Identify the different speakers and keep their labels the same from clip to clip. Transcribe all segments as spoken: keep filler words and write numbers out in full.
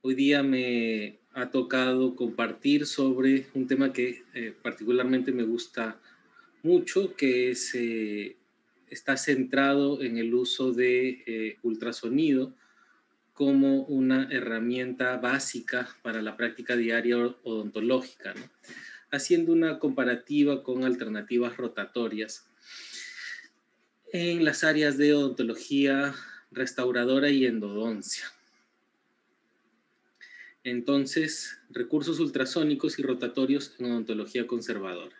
Speaker 1: Hoy día me ha tocado compartir sobre un tema que eh, particularmente me gusta mucho, que es, eh, está centrado en el uso de eh, ultrasonido como una herramienta básica para la práctica diaria odontológica, ¿no? Haciendo una comparativa con alternativas rotatorias en las áreas de odontología restauradora y endodoncia. Entonces, recursos ultrasónicos y rotatorios en odontología conservadora.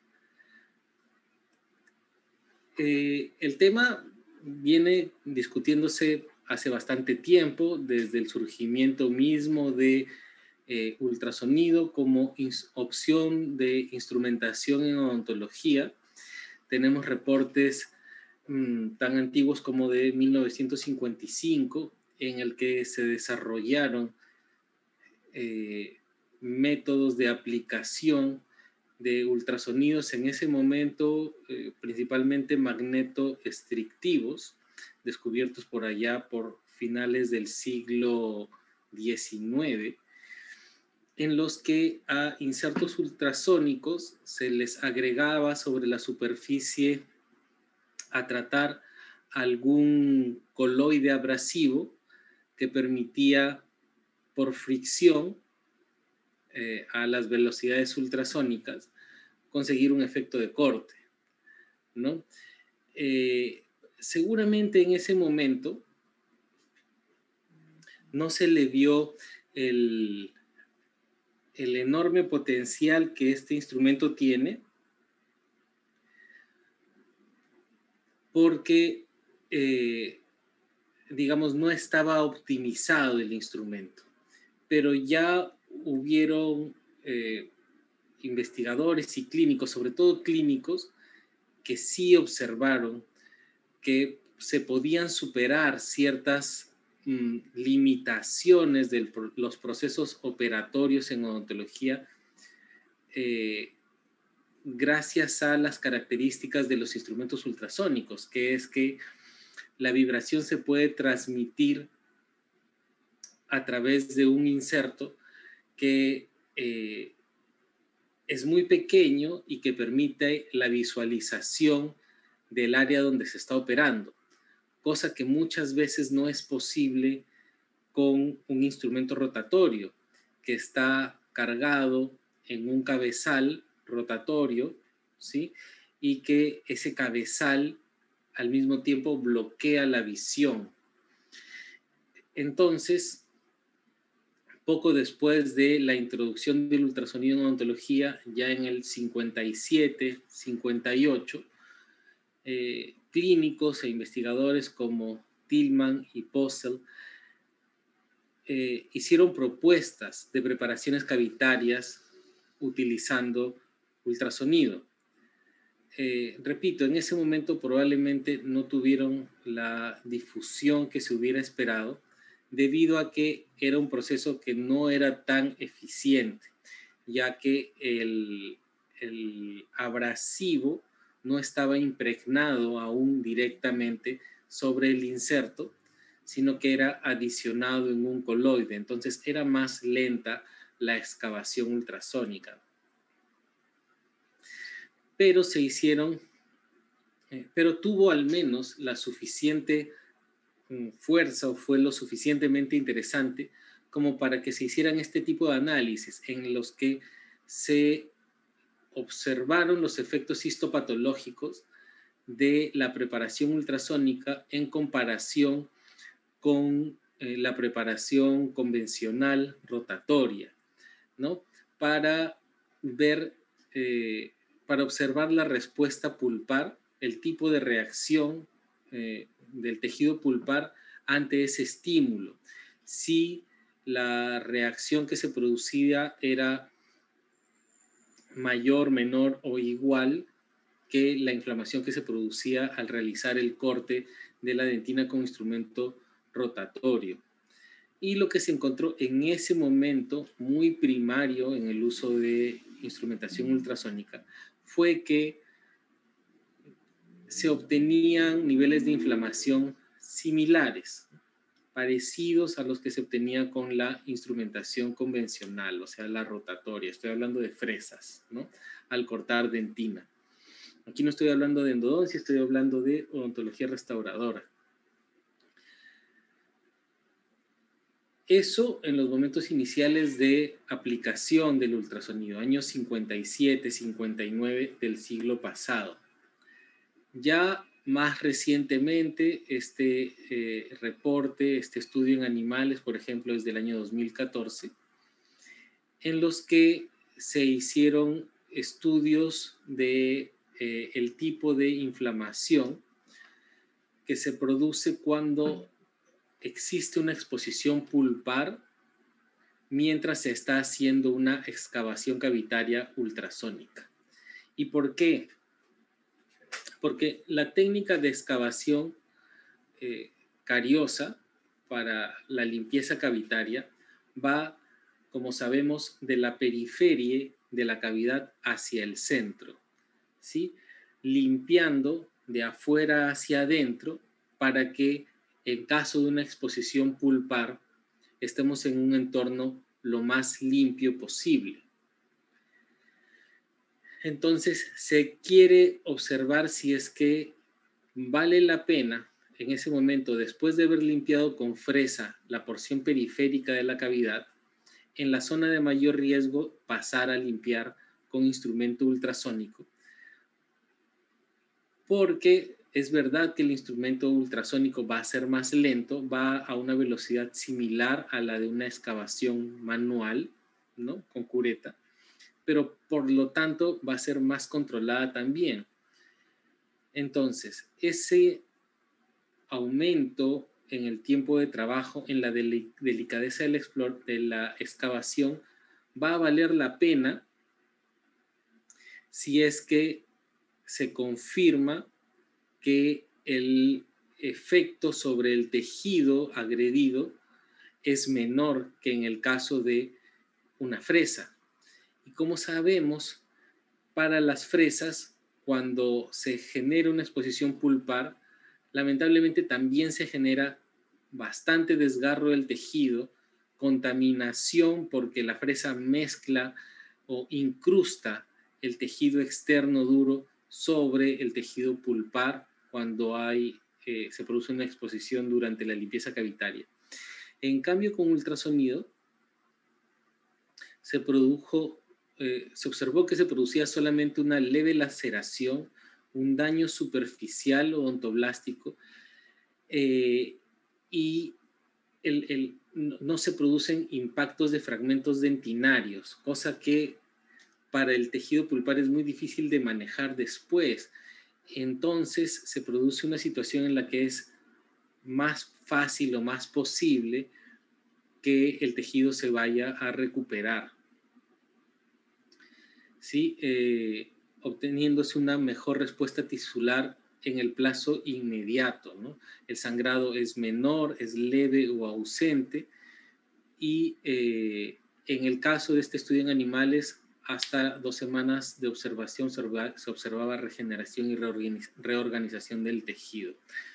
Speaker 1: Eh, el tema viene discutiéndose hace bastante tiempo, desde el surgimiento mismo de eh, ultrasonido como opción de instrumentación en odontología. Tenemos reportes mmm, tan antiguos como de mil novecientos cincuenta y cinco, en el que se desarrollaron Eh, métodos de aplicación de ultrasonidos en ese momento, eh, principalmente magnetoestrictivos, descubiertos por allá por finales del siglo diecinueve, en los que a insertos ultrasónicos se les agregaba sobre la superficie a tratar algún coloide abrasivo que permitía por fricción eh, a las velocidades ultrasónicas conseguir un efecto de corte, ¿no? Eh, seguramente en ese momento no se le vio el, el enorme potencial que este instrumento tiene, porque, eh, digamos, no estaba optimizado el instrumento, pero ya hubieron eh, investigadores y clínicos, sobre todo clínicos, que sí observaron que se podían superar ciertas mm, limitaciones de los procesos operatorios en odontología eh, gracias a las características de los instrumentos ultrasónicos, que es que la vibración se puede transmitir a través de un inserto que eh, es muy pequeño y que permite la visualización del área donde se está operando, cosa que muchas veces no es posible con un instrumento rotatorio que está cargado en un cabezal rotatorio, ¿sí? Y que ese cabezal al mismo tiempo bloquea la visión. Entonces, poco después de la introducción del ultrasonido en odontología, ya en el cincuenta y siete, cincuenta y ocho, eh, clínicos e investigadores como Tillman y Postel eh, hicieron propuestas de preparaciones cavitarias utilizando ultrasonido. Eh, repito, en ese momento probablemente no tuvieron la difusión que se hubiera esperado, debido a que era un proceso que no era tan eficiente, ya que el, el abrasivo no estaba impregnado aún directamente sobre el inserto, sino que era adicionado en un coloide. Entonces era más lenta la excavación ultrasónica. Pero se hicieron, eh, pero tuvo al menos la suficiente fuerza o fue lo suficientemente interesante como para que se hicieran este tipo de análisis en los que se observaron los efectos histopatológicos de la preparación ultrasónica en comparación con eh, la preparación convencional rotatoria, ¿no? Para ver, eh, para observar la respuesta pulpar, el tipo de reacción eh, del tejido pulpar ante ese estímulo. Si la reacción que se producía era mayor, menor o igual que la inflamación que se producía al realizar el corte de la dentina con instrumento rotatorio. Y lo que se encontró en ese momento, muy primario en el uso de instrumentación ultrasónica, fue que se obtenían niveles de inflamación similares. parecidos a los que se obtenía con la instrumentación convencional, o sea, la rotatoria. Estoy hablando de fresas, ¿no? Al cortar dentina. Aquí no estoy hablando de endodoncia, estoy hablando de odontología restauradora. Eso en los momentos iniciales de aplicación del ultrasonido, años cincuenta y siete, cincuenta y nueve del siglo pasado. Ya más recientemente, este eh, reporte, este estudio en animales, por ejemplo, es del año dos mil catorce, en los que se hicieron estudios de eh, el tipo de inflamación que se produce cuando existe una exposición pulpar mientras se está haciendo una excavación cavitaria ultrasónica. ¿Y por qué? Porque la técnica de excavación eh, cariosa para la limpieza cavitaria va, como sabemos, de la periferia de la cavidad hacia el centro, ¿sí? Limpiando de afuera hacia adentro para que en caso de una exposición pulpar estemos en un entorno lo más limpio posible. Entonces, se quiere observar si es que vale la pena en ese momento, después de haber limpiado con fresa la porción periférica de la cavidad, en la zona de mayor riesgo pasar a limpiar con instrumento ultrasónico. Porque es verdad que el instrumento ultrasónico va a ser más lento, va a una velocidad similar a la de una excavación manual, ¿no? Con cureta, pero por lo tanto va a ser más controlada también. Entonces, ese aumento en el tiempo de trabajo, en la del delicadeza de la, de la excavación, va a valer la pena si es que se confirma que el efecto sobre el tejido agredido es menor que en el caso de una fresa. Y como sabemos, para las fresas, cuando se genera una exposición pulpar, lamentablemente también se genera bastante desgarro del tejido, contaminación porque la fresa mezcla o incrusta el tejido externo duro sobre el tejido pulpar cuando hay, eh, se produce una exposición durante la limpieza cavitaria. En cambio, con ultrasonido se produjo, eh, se observó que se producía solamente una leve laceración, un daño superficial odontoblástico, eh, y el, el, no se producen impactos de fragmentos dentinarios, cosa que para el tejido pulpar es muy difícil de manejar después. Entonces se produce una situación en la que es más fácil o más posible que el tejido se vaya a recuperar, ¿sí? Eh, obteniéndose una mejor respuesta tisular en el plazo inmediato, ¿no? El sangrado es menor, es leve o ausente, y eh, en el caso de este estudio en animales, hasta dos semanas de observación se observaba, se observaba regeneración y reorganiz reorganización del tejido,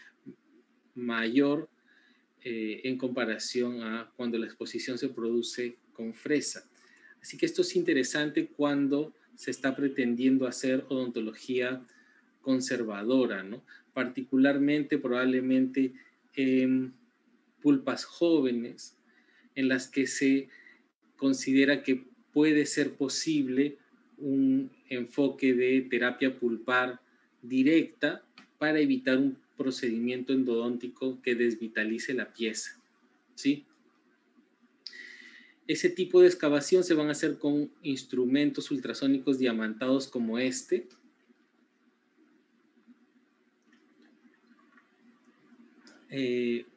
Speaker 1: mayor eh, en comparación a cuando la exposición se produce con fresa. Así que esto es interesante cuando se está pretendiendo hacer odontología conservadora, ¿no? Particularmente, probablemente en pulpas jóvenes, en las que se considera que puede ser posible un enfoque de terapia pulpar directa para evitar un procedimiento endodóntico que desvitalice la pieza, ¿sí? Ese tipo de excavación se van a hacer con instrumentos ultrasónicos diamantados como este. Eh,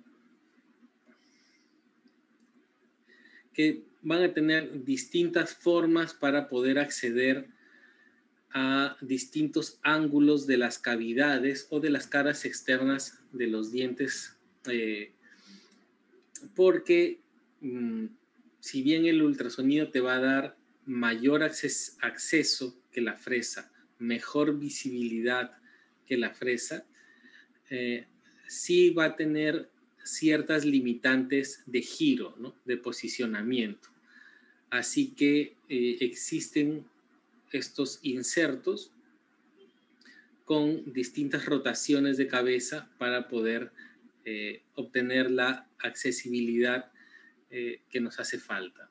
Speaker 1: que van a tener distintas formas para poder acceder a distintos ángulos de las cavidades o de las caras externas de los dientes, eh, porque mmm, si bien el ultrasonido te va a dar mayor acces acceso que la fresa, mejor visibilidad que la fresa, eh, sí va a tener ciertas limitantes de giro, ¿no? De posicionamiento. Así que eh, existen estos insertos con distintas rotaciones de cabeza para poder eh, obtener la accesibilidad eh, que nos hace falta.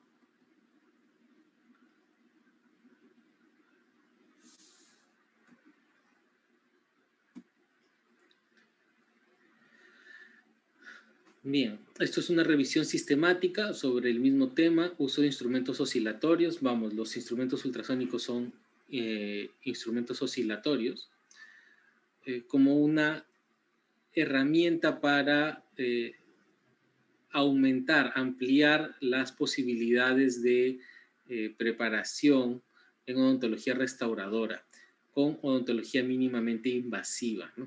Speaker 1: Bien, esto es una revisión sistemática sobre el mismo tema, uso de instrumentos oscilatorios. Vamos, los instrumentos ultrasónicos son eh, instrumentos oscilatorios eh, como una herramienta para eh, aumentar, ampliar las posibilidades de eh, preparación en odontología restauradora con odontología mínimamente invasiva, ¿no?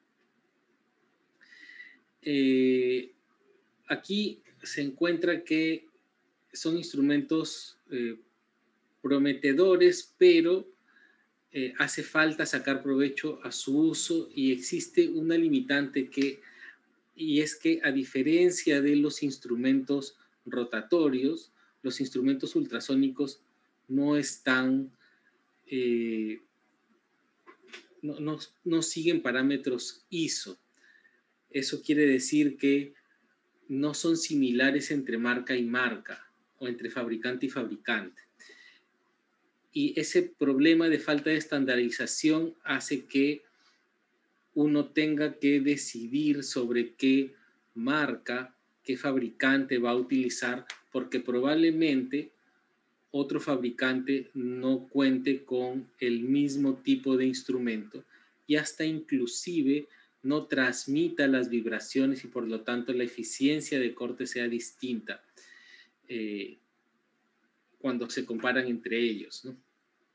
Speaker 1: Eh, aquí se encuentra que son instrumentos eh, prometedores, pero eh, hace falta sacar provecho a su uso y existe una limitante que, y es que a diferencia de los instrumentos rotatorios, los instrumentos ultrasónicos no están, eh, no, no, no siguen parámetros I S O. Eso quiere decir que no son similares entre marca y marca o entre fabricante y fabricante. Y ese problema de falta de estandarización hace que uno tenga que decidir sobre qué marca, qué fabricante va a utilizar, porque probablemente otro fabricante no cuente con el mismo tipo de instrumento y hasta inclusive no transmita las vibraciones y por lo tanto la eficiencia de corte sea distinta eh, cuando se comparan entre ellos, ¿no?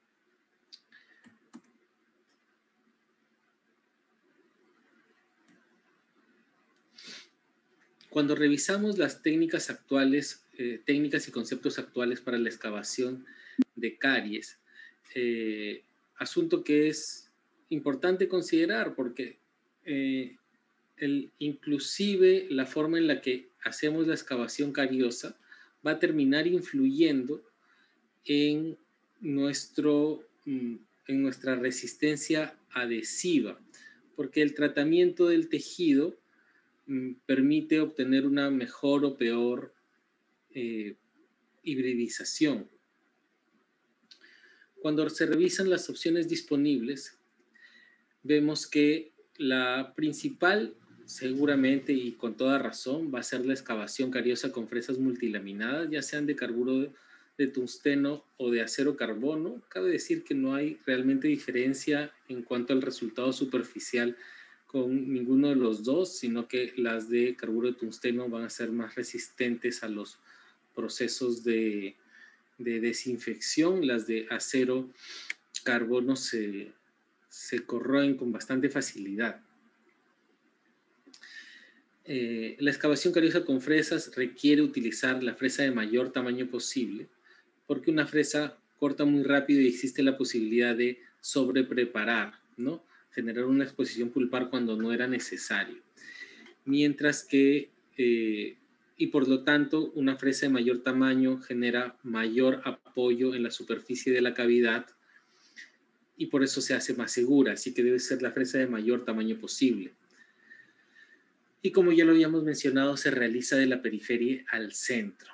Speaker 1: Cuando revisamos las técnicas actuales, eh, técnicas y conceptos actuales para la excavación de caries, eh, asunto que es importante considerar porque eh, el, inclusive la forma en la que hacemos la excavación cariosa va a terminar influyendo en, nuestro, en nuestra resistencia adhesiva, porque el tratamiento del tejido permite obtener una mejor o peor eh, hibridización. Cuando se revisan las opciones disponibles, vemos que la principal, seguramente y con toda razón, va a ser la excavación cariosa con fresas multilaminadas, ya sean de carburo de, de tungsteno o de acero carbono. Cabe decir que no hay realmente diferencia en cuanto al resultado superficial con ninguno de los dos, sino que las de carburo de tungsteno van a ser más resistentes a los procesos de, de desinfección. Las de acero carbono se, se corroen con bastante facilidad. Eh, la excavación cariosa con fresas requiere utilizar la fresa de mayor tamaño posible, porque una fresa corta muy rápido y existe la posibilidad de sobrepreparar, ¿no? Generar una exposición pulpar cuando no era necesario. Mientras que, eh, y por lo tanto, una fresa de mayor tamaño genera mayor apoyo en la superficie de la cavidad y por eso se hace más segura, así que debe ser la fresa de mayor tamaño posible. Y como ya lo habíamos mencionado, se realiza de la periferia al centro.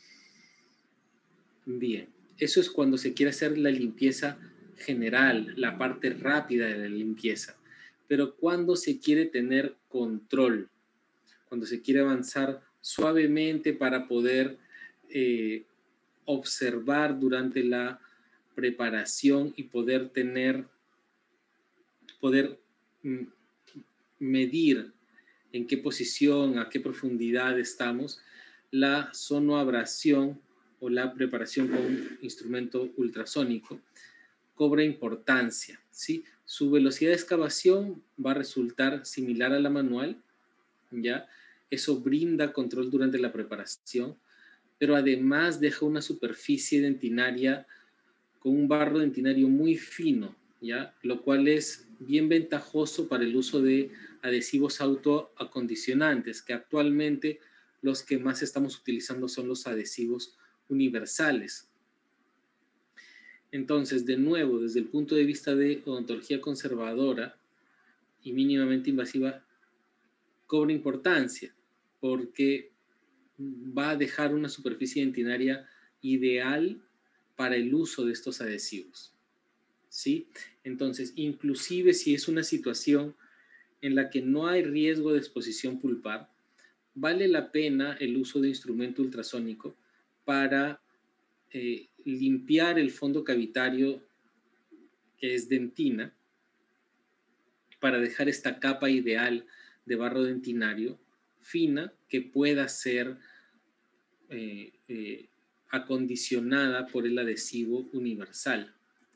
Speaker 1: Bien, eso es cuando se quiere hacer la limpieza general, la parte rápida de la limpieza. Pero cuando se quiere tener control, cuando se quiere avanzar suavemente para poder eh, observar durante la preparación y poder tener, poder mm, medir en qué posición, a qué profundidad estamos, la sonoabrasión o la preparación con instrumento ultrasónico cobra importancia, ¿sí? Su velocidad de excavación va a resultar similar a la manual, ¿ya? Eso brinda control durante la preparación, pero además deja una superficie dentinaria con un barro dentinario muy fino, ¿ya? Lo cual es bien ventajoso para el uso de adhesivos autoacondicionantes, que actualmente los que más estamos utilizando son los adhesivos universales. Entonces, de nuevo, desde el punto de vista de odontología conservadora y mínimamente invasiva, cobra importancia porque va a dejar una superficie dentinaria ideal para el uso de estos adhesivos, ¿sí? Entonces, inclusive si es una situación en la que no hay riesgo de exposición pulpar, vale la pena el uso de instrumento ultrasónico para eh, limpiar el fondo cavitario, que es dentina, para dejar esta capa ideal de barro dentinario fina que pueda ser eh, eh, acondicionada por el adhesivo universal.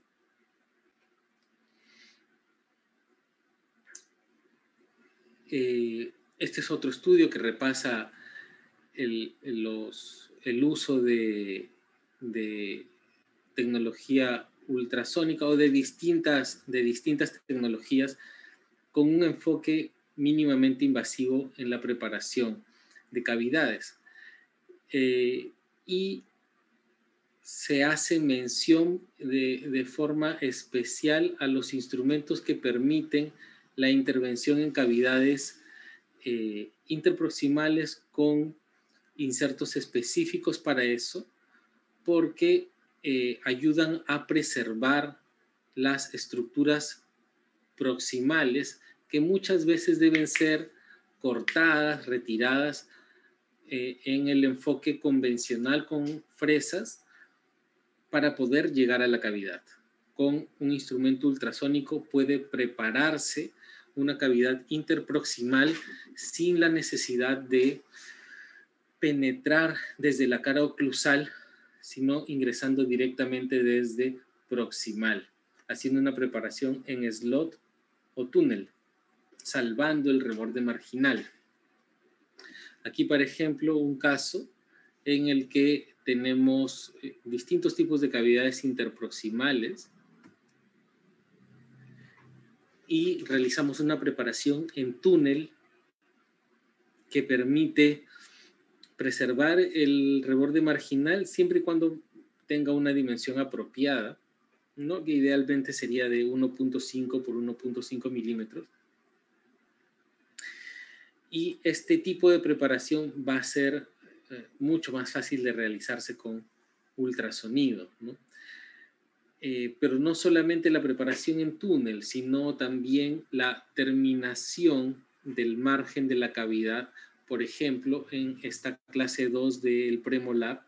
Speaker 1: Eh, este es otro estudio que repasa el, los, el uso de, de tecnología ultrasónica o de distintas, de distintas tecnologías con un enfoque mínimamente invasivo en la preparación de cavidades. Eh, y se hace mención de, de forma especial a los instrumentos que permiten la intervención en cavidades eh, interproximales con insertos específicos para eso, porque eh, ayudan a preservar las estructuras proximales que muchas veces deben ser cortadas, retiradas eh, en el enfoque convencional con fresas para poder llegar a la cavidad. Con un instrumento ultrasónico puede prepararse una cavidad interproximal sin la necesidad de penetrar desde la cara oclusal, sino ingresando directamente desde proximal, haciendo una preparación en slot o túnel, salvando el reborde marginal. Aquí, por ejemplo, un caso en el que tenemos distintos tipos de cavidades interproximales y realizamos una preparación en túnel que permite preservar el reborde marginal siempre y cuando tenga una dimensión apropiada, ¿no? Que idealmente sería de uno punto cinco por uno punto cinco milímetros. Y este tipo de preparación va a ser eh, mucho más fácil de realizarse con ultrasonido, ¿no? Eh, pero no solamente la preparación en túnel, sino también la terminación del margen de la cavidad, por ejemplo, en esta clase dos del premolar,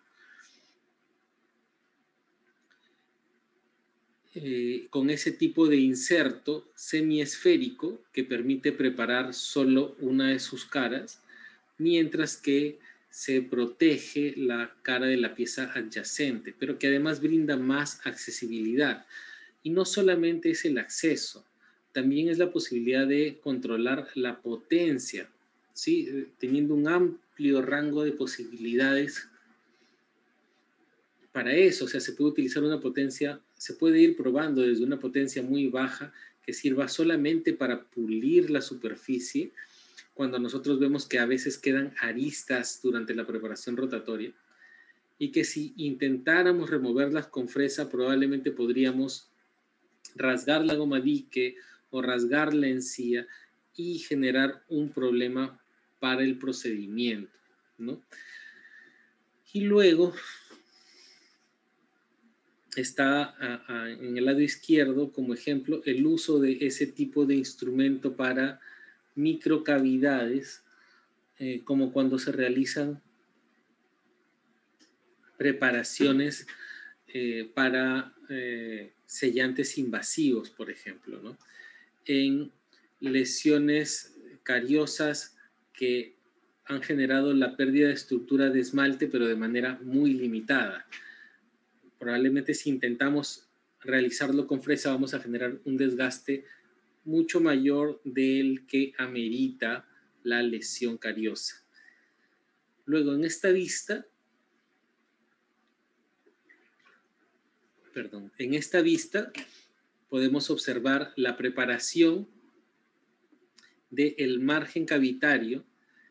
Speaker 1: eh, con ese tipo de inserto semiesférico que permite preparar solo una de sus caras, mientras que se protege la cara de la pieza adyacente, pero que además brinda más accesibilidad. Y no solamente es el acceso, también es la posibilidad de controlar la potencia, ¿sí? Teniendo un amplio rango de posibilidades para eso. O sea, se puede utilizar una potencia, se puede ir probando desde una potencia muy baja que sirva solamente para pulir la superficie, cuando nosotros vemos que a veces quedan aristas durante la preparación rotatoria, y que si intentáramos removerlas con fresa probablemente podríamos rasgar la goma dique o rasgar la encía y generar un problema para el procedimiento, ¿no? Y luego está a, a, en el lado izquierdo como ejemplo el uso de ese tipo de instrumento para microcavidades, eh, como cuando se realizan preparaciones eh, para eh, sellantes invasivos, por ejemplo, ¿no? En lesiones cariosas que han generado la pérdida de estructura de esmalte, pero de manera muy limitada. Probablemente si intentamos realizarlo con fresa vamos a generar un desgaste mucho mayor del que amerita la lesión cariosa. Luego, en esta vista, perdón, en esta vista podemos observar la preparación del margen cavitario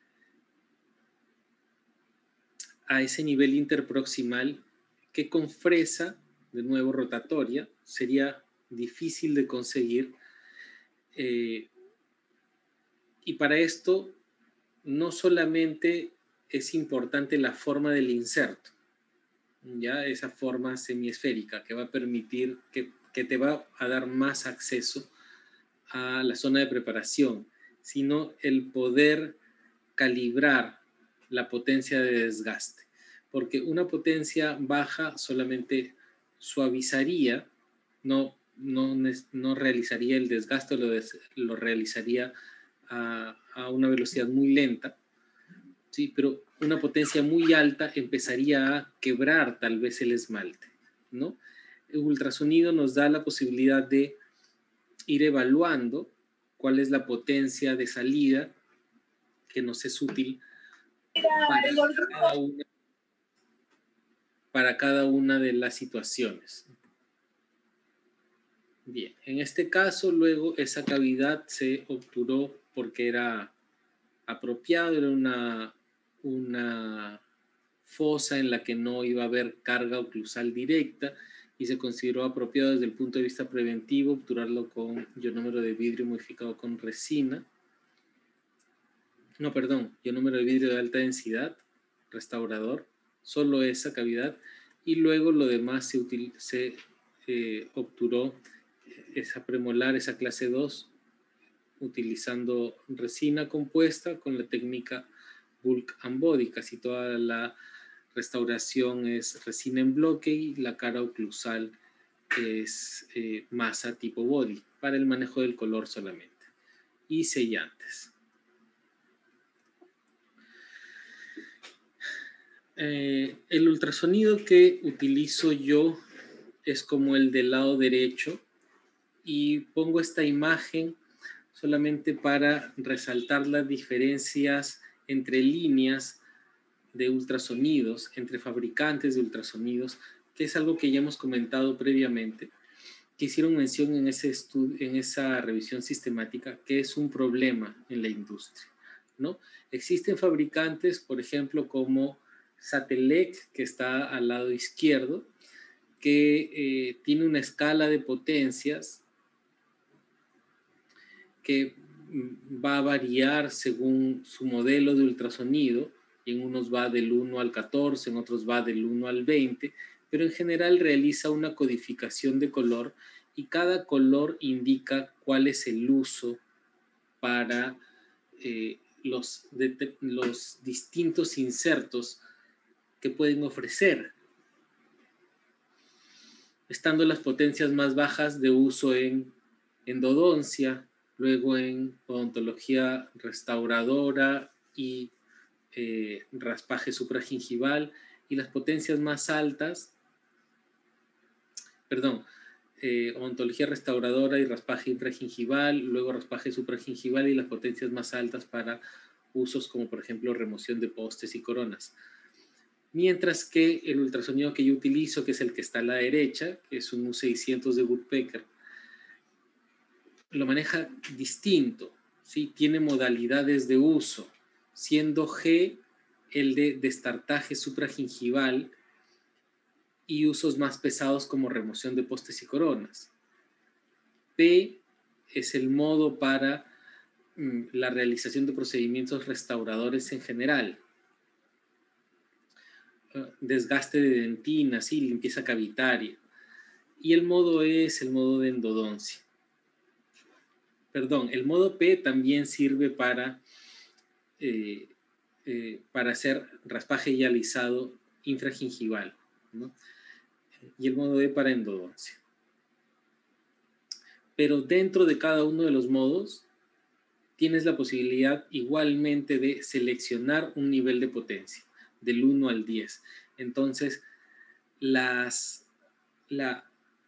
Speaker 1: a ese nivel interproximal que con fresa, de nuevo rotatoria, sería difícil de conseguir. Eh, y para esto no solamente es importante la forma del inserto, ya esa forma semiesférica que va a permitir, que, que te va a dar más acceso a la zona de preparación, sino el poder calibrar la potencia de desgaste, porque una potencia baja solamente suavizaría, no, no, no realizaría el desgaste, lo, des, lo realizaría a, a una velocidad muy lenta, ¿sí? Pero una potencia muy alta empezaría a quebrar tal vez el esmalte, ¿no? El ultrasonido nos da la posibilidad de ir evaluando cuál es la potencia de salida que nos es útil para cada una, para cada una de las situaciones. Bien, en este caso luego esa cavidad se obturó porque era apropiado, era una, una fosa en la que no iba a haber carga oclusal directa y se consideró apropiado desde el punto de vista preventivo obturarlo con ionómero de vidrio modificado con resina. No, perdón, ionómero de vidrio de alta densidad, restaurador, solo esa cavidad, y luego lo demás se, util, se eh, obturó esa premolar, esa clase dos, utilizando resina compuesta con la técnica bulk and body. Casi toda la restauración es resina en bloque y la cara oclusal es eh, masa tipo body para el manejo del color solamente, y sellantes. Eh, el ultrasonido que utilizo yo es como el del lado derecho, y pongo esta imagen solamente para resaltar las diferencias entre líneas de ultrasonidos, entre fabricantes de ultrasonidos, que es algo que ya hemos comentado previamente, que hicieron mención en, ese estudio, en esa revisión sistemática, que es un problema en la industria, ¿no? Existen fabricantes, por ejemplo, como Satelec, que está al lado izquierdo, que eh, tiene una escala de potencias que va a variar según su modelo de ultrasonido, y en unos va del uno al catorce, en otros va del uno al veinte, pero en general realiza una codificación de color y cada color indica cuál es el uso para eh, los, de, los distintos insertos que pueden ofrecer, estando las potencias más bajas de uso en endodoncia, luego en odontología restauradora y eh, raspaje supragingival, y las potencias más altas, perdón, eh, odontología restauradora y raspaje infragingival, luego raspaje supragingival y las potencias más altas para usos como por ejemplo remoción de postes y coronas. Mientras que el ultrasonido que yo utilizo, que es el que está a la derecha, que es un U seiscientos de Woodpecker, lo maneja distinto, ¿sí? Tiene modalidades de uso, siendo G el de destartaje supragingival y usos más pesados como remoción de postes y coronas. P es el modo para mm, la realización de procedimientos restauradores en general. Uh, desgaste de dentina, sí, limpieza cavitaria. Y el modo E es el modo de endodoncia. Perdón, el modo P también sirve para, eh, eh, para hacer raspaje y alisado infragingival, ¿no? Y el modo E para endodoncia. Pero dentro de cada uno de los modos tienes la posibilidad igualmente de seleccionar un nivel de potencia, del uno al diez. Entonces, las, la,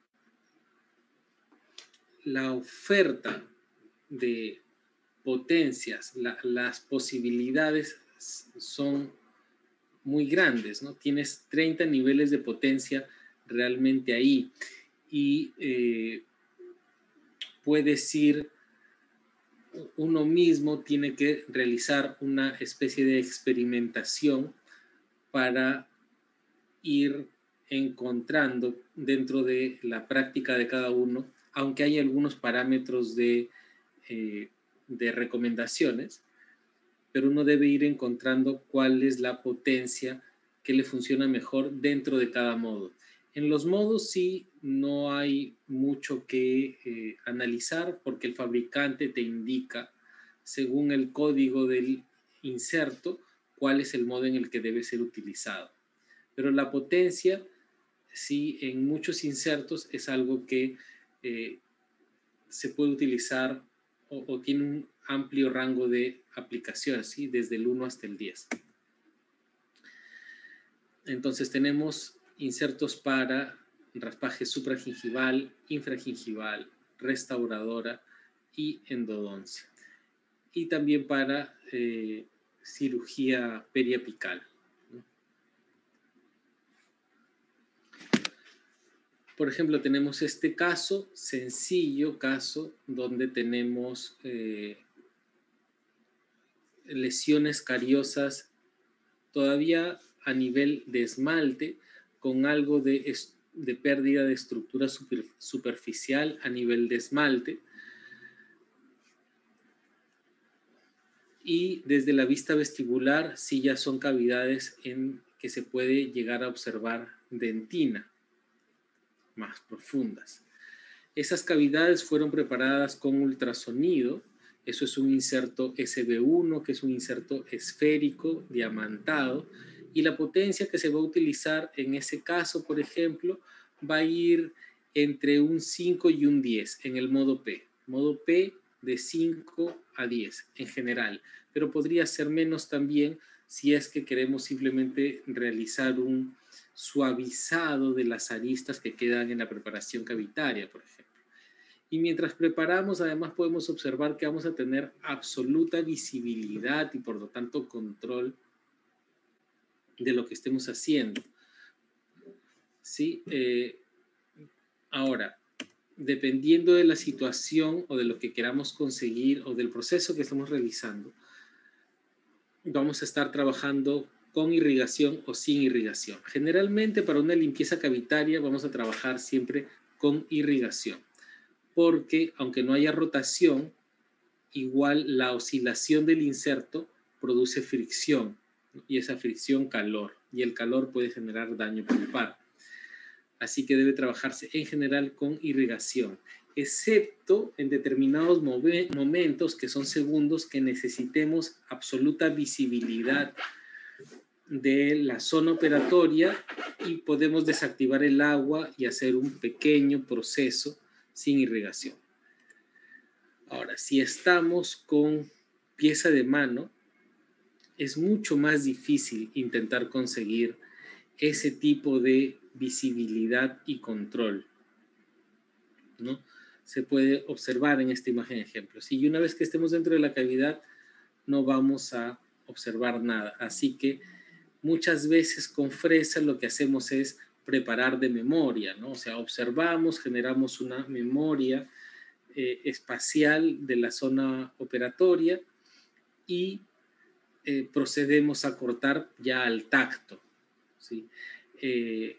Speaker 1: la oferta de potencias, la, las posibilidades son muy grandes, ¿no? Tienes treinta niveles de potencia realmente ahí. Y eh, puedes ir, uno mismo tiene que realizar una especie de experimentación para ir encontrando dentro de la práctica de cada uno, aunque hay algunos parámetros de, eh, de recomendaciones, pero uno debe ir encontrando cuál es la potencia que le funciona mejor dentro de cada modo. En los modos sí no hay mucho que eh, analizar porque el fabricante te indica, según el código del inserto, cuál es el modo en el que debe ser utilizado. Pero la potencia, sí, en muchos insertos es algo que eh, se puede utilizar o, o tiene un amplio rango de aplicaciones, ¿sí? Desde el uno hasta el diez. Entonces tenemos insertos para raspaje supragingival, infragingival, restauradora y endodoncia. Y también para eh, cirugía periapical. Por ejemplo, tenemos este caso, sencillo caso, donde tenemos eh, lesiones cariosas todavía a nivel de esmalte, con algo de, de pérdida de estructura super, superficial a nivel de esmalte. Y desde la vista vestibular, sí ya son cavidades en que se puede llegar a observar dentina más profundas. Esas cavidades fueron preparadas con ultrasonido. Eso es un inserto S B uno, que es un inserto esférico, diamantado, y la potencia que se va a utilizar en ese caso, por ejemplo, va a ir entre un cinco y un diez en el modo P. Modo P de cinco a diez en general, pero podría ser menos también si es que queremos simplemente realizar un suavizado de las aristas que quedan en la preparación cavitaria, por ejemplo. Y mientras preparamos, además podemos observar que vamos a tener absoluta visibilidad y por lo tanto control de lo que estemos haciendo. ¿Sí? Eh, ahora, dependiendo de la situación o de lo que queramos conseguir o del proceso que estamos realizando, vamos a estar trabajando con irrigación o sin irrigación. Generalmente para una limpieza cavitaria vamos a trabajar siempre con irrigación, porque aunque no haya rotación, igual la oscilación del inserto produce fricción, ¿no? Y esa fricción calor, y el calor puede generar daño pulpar. Así que debe trabajarse en general con irrigación, excepto en determinados momentos, que son segundos, que necesitemos absoluta visibilidad de la zona operatoria y podemos desactivar el agua y hacer un pequeño proceso sin irrigación. Ahora, si estamos con pieza de mano, es mucho más difícil intentar conseguir ese tipo de visibilidad y control, ¿no? Se puede observar en esta imagen ejemplo. Y una vez que estemos dentro de la cavidad, no vamos a observar nada. Así que muchas veces con fresa lo que hacemos es preparar de memoria, ¿no? O sea, observamos, generamos una memoria eh, espacial de la zona operatoria y eh, procedemos a cortar ya al tacto, ¿sí? Eh,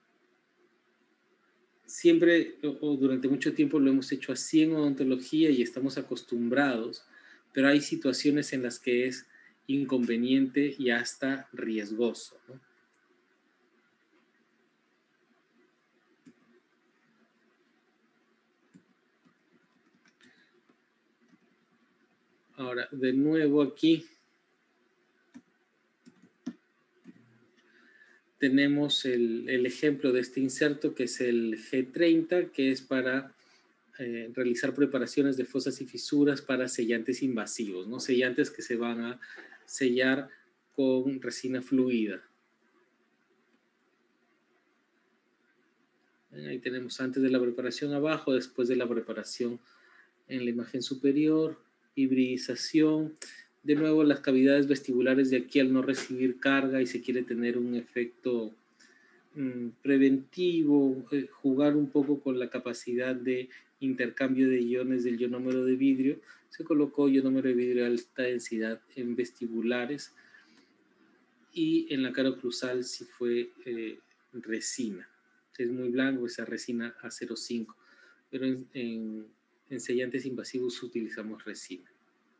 Speaker 1: siempre o, o durante mucho tiempo lo hemos hecho así en odontología y estamos acostumbrados, pero hay situaciones en las que es inconveniente y hasta riesgoso, ¿no? Ahora, de nuevo aquí tenemos el, el ejemplo de este inserto, que es el G treinta, que es para eh, realizar preparaciones de fosas y fisuras para sellantes invasivos, ¿no? Sellantes que se van a sellar con resina fluida. Ahí tenemos antes de la preparación abajo, después de la preparación en la imagen superior, hibridización. De nuevo, las cavidades vestibulares de aquí, al no recibir carga y se quiere tener un efecto mm, preventivo, eh, jugar un poco con la capacidad de intercambio de iones del ionómero de vidrio, se colocó ionómero de vidrio de alta densidad en vestibulares, y en la cara oclusal sí fue eh, resina. Es muy blanco esa resina A cero cinco, pero en, en, en sellantes invasivos utilizamos resina.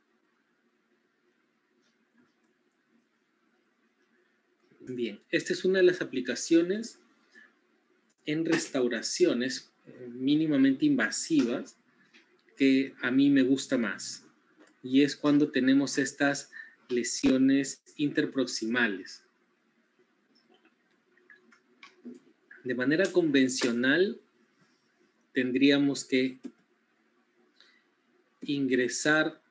Speaker 1: Bien, esta es una de las aplicaciones en restauraciones eh, mínimamente invasivas que a mí me gusta más, y es cuando tenemos estas lesiones interproximales. De manera convencional, tendríamos que ingresar.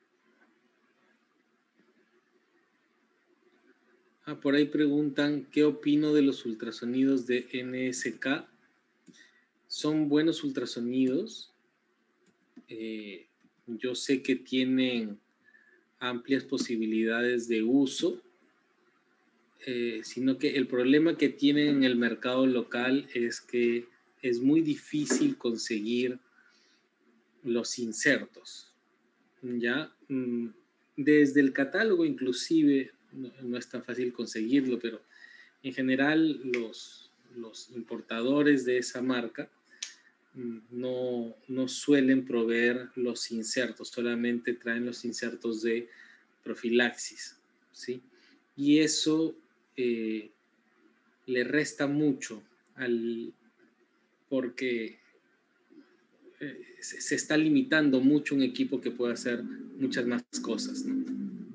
Speaker 1: Ah, por ahí preguntan, ¿qué opino de los ultrasonidos de N S K? Son buenos ultrasonidos. Eh, yo sé que tienen amplias posibilidades de uso, eh, sino que el problema que tienen en el mercado local es que es muy difícil conseguir los insertos, ¿ya? Desde el catálogo inclusive no, no es tan fácil conseguirlo, pero en general los, los importadores de esa marca no, no suelen proveer los insertos, solamente traen los insertos de profilaxis, ¿sí? Y eso eh, le resta mucho al, porque eh, se, se está limitando mucho un equipo que puede hacer muchas más cosas, ¿no?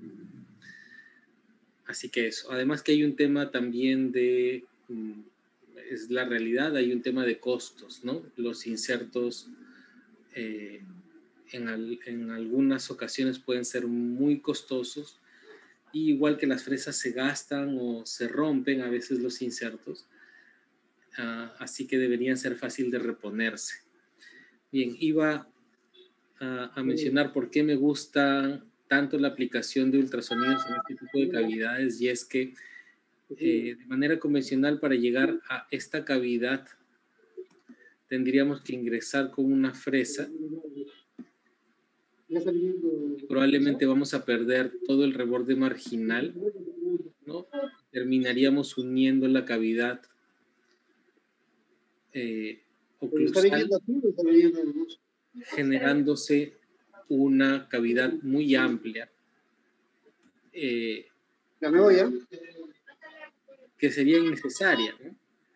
Speaker 1: Así que eso. Además que hay un tema también de, es la realidad, hay un tema de costos, ¿no? Los insertos eh, en, al, en algunas ocasiones pueden ser muy costosos, y igual que las fresas se gastan o se rompen a veces los insertos, uh, así que deberían ser fácil de reponerse. Bien, iba a, a mencionar por qué me gusta tanto la aplicación de ultrasonidos en este tipo de cavidades, y es que eh, de manera convencional, para llegar a esta cavidad tendríamos que ingresar con una fresa. Probablemente vamos a perder todo el reborde marginal, ¿no? Terminaríamos uniendo la cavidad eh, oclusal, generándose una cavidad muy amplia, eh,
Speaker 2: ¿Ya me voy, ya?
Speaker 1: que sería innecesaria, ¿no?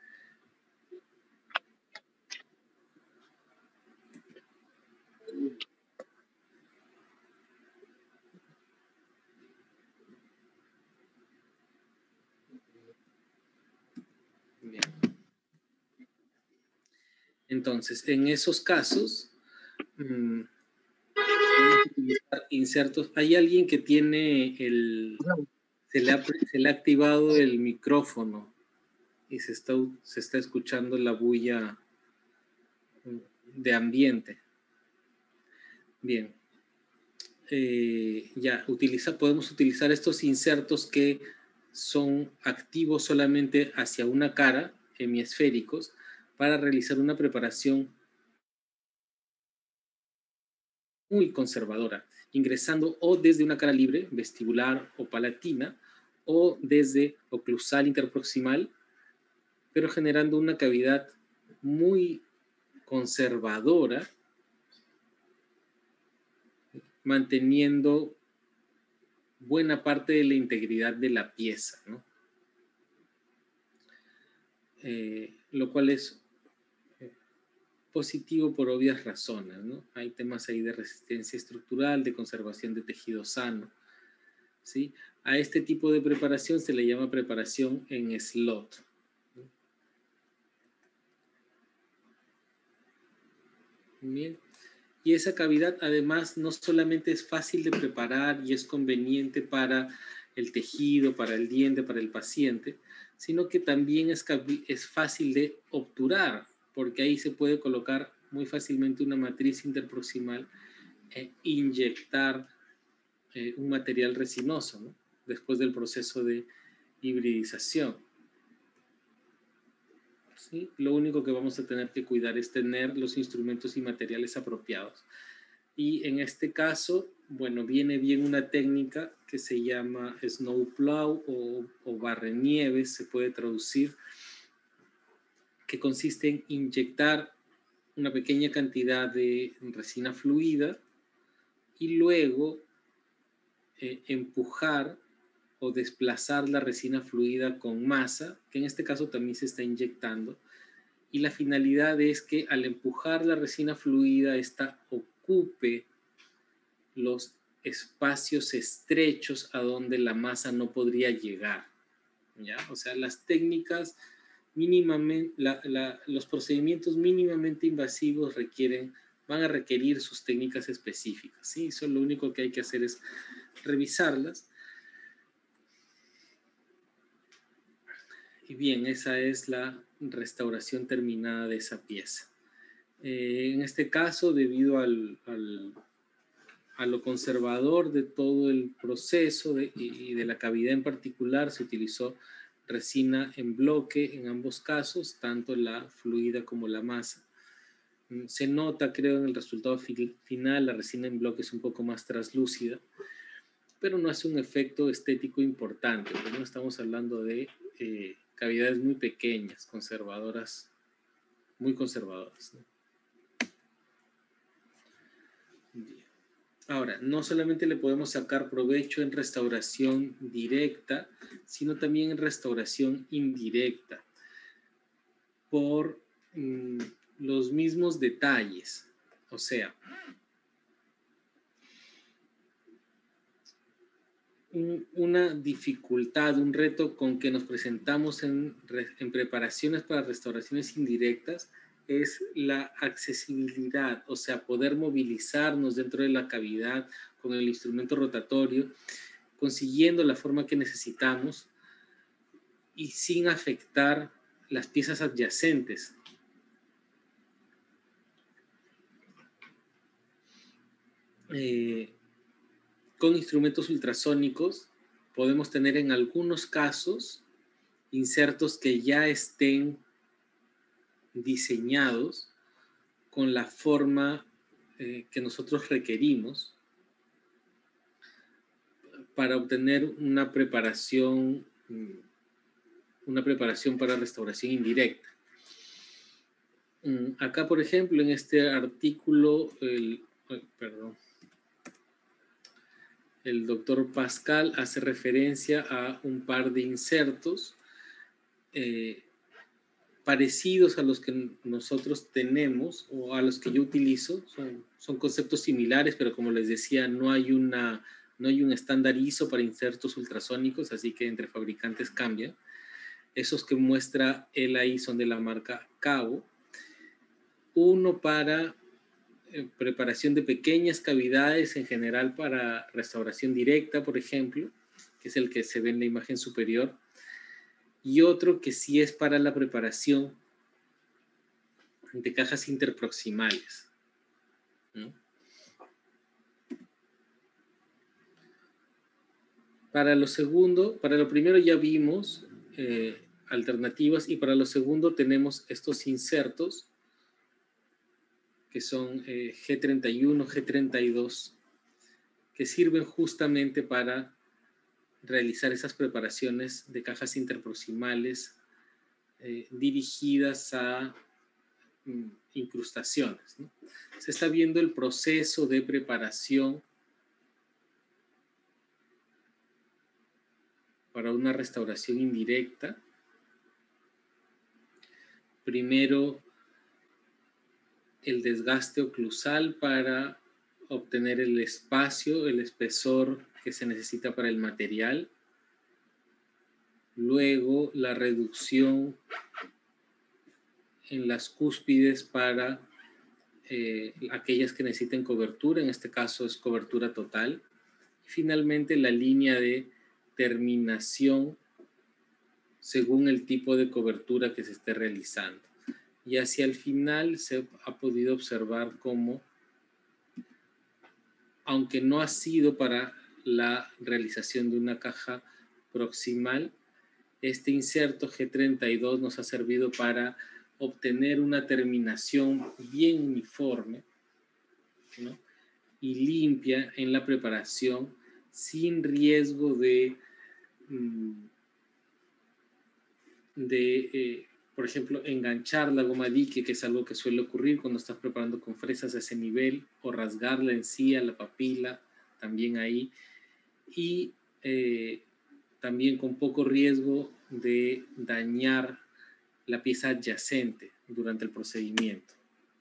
Speaker 1: Bien. Entonces, en esos casos, mmm, podemos utilizar insertos. Hay alguien que tiene el... Se le, ha, se le ha activado el micrófono y se está, se está escuchando la bulla de ambiente. Bien. Eh, ya, utiliza, podemos utilizar estos insertos que son activos solamente hacia una cara, hemisféricos, para realizar una preparación muy conservadora, ingresando o desde una cara libre, vestibular o palatina, o desde oclusal interproximal, pero generando una cavidad muy conservadora, manteniendo buena parte de la integridad de la pieza, ¿no? Eh, lo cual es positivo por obvias razones, ¿no? Hay temas ahí de resistencia estructural, de conservación de tejido sano, ¿sí? A este tipo de preparación se le llama preparación en slot. Bien. Y esa cavidad además no solamente es fácil de preparar y es conveniente para el tejido, para el diente, para el paciente, sino que también es, es fácil de obturar, porque ahí se puede colocar muy fácilmente una matriz interproximal e inyectar eh, un material resinoso, ¿no? Después del proceso de hibridización. ¿sí? Lo único que vamos a tener que cuidar es tener los instrumentos y materiales apropiados. Y en este caso, bueno, viene bien una técnica que se llama snowplow o, o barrenieves, se puede traducir, que consiste en inyectar una pequeña cantidad de resina fluida y luego eh, empujar o desplazar la resina fluida con masa, que en este caso también se está inyectando, y la finalidad es que al empujar la resina fluida, esta ocupe los espacios estrechos a donde la masa no podría llegar, ¿ya? O sea, las técnicas mínimamente, la, la, los procedimientos mínimamente invasivos requieren, van a requerir sus técnicas específicas, ¿sí? Eso lo único que hay que hacer es revisarlas. Y bien, esa es la restauración terminada de esa pieza. Eh, en este caso, debido al, al, a lo conservador de todo el proceso de, y de la cavidad en particular, se utilizó resina en bloque en ambos casos, tanto la fluida como la masa. Se nota, creo, en el resultado fi final, la resina en bloque es un poco más traslúcida, pero no hace un efecto estético importante, porque no estamos hablando de eh, cavidades muy pequeñas, conservadoras, muy conservadoras, ¿no? Bien. Ahora, no solamente le podemos sacar provecho en restauración directa, sino también en restauración indirecta, por mmm, los mismos detalles. O sea, un, una dificultad, un reto con que nos presentamos en, en preparaciones para restauraciones indirectas es la accesibilidad, o sea, poder movilizarnos dentro de la cavidad con el instrumento rotatorio, consiguiendo la forma que necesitamos y sin afectar las piezas adyacentes. Eh, con instrumentos ultrasónicos podemos tener en algunos casos insertos que ya estén diseñados con la forma eh, que nosotros requerimos para obtener una preparación, una preparación para restauración indirecta. Acá, por ejemplo, en este artículo, el, perdón, el doctor Pascal hace referencia a un par de insertos eh, parecidos a los que nosotros tenemos o a los que yo utilizo. Son, son conceptos similares, pero como les decía, no hay, una, no hay un estándar I S O para insertos ultrasónicos, así que entre fabricantes cambian. Esos que muestra él ahí son de la marca Cabo. Uno para eh, preparación de pequeñas cavidades, en general para restauración directa, por ejemplo, que es el que se ve en la imagen superior. Y otro que sí es para la preparación de cajas interproximales, ¿no? Para lo segundo, para lo primero ya vimos eh, alternativas, y para lo segundo tenemos estos insertos que son eh, G treinta y uno, G treinta y dos, que sirven justamente para realizar esas preparaciones de cajas interproximales eh, dirigidas a mm, incrustaciones, ¿no? Se está viendo el proceso de preparación para una restauración indirecta. Primero, el desgaste oclusal para obtener el espacio, el espesor que se necesita para el material. Luego, la reducción en las cúspides para eh, aquellas que necesiten cobertura, en este caso es cobertura total. Y finalmente, la línea de terminación según el tipo de cobertura que se esté realizando. Y hacia el final se ha podido observar cómo, aunque no ha sido para la realización de una caja proximal, este inserto G treinta y dos nos ha servido para obtener una terminación bien uniforme, ¿no?, y limpia en la preparación, sin riesgo de, de eh, por ejemplo, enganchar la goma dique, que es algo que suele ocurrir cuando estás preparando con fresas a ese nivel, o rasgar la encía, la papila, también ahí, y eh, también con poco riesgo de dañar la pieza adyacente durante el procedimiento.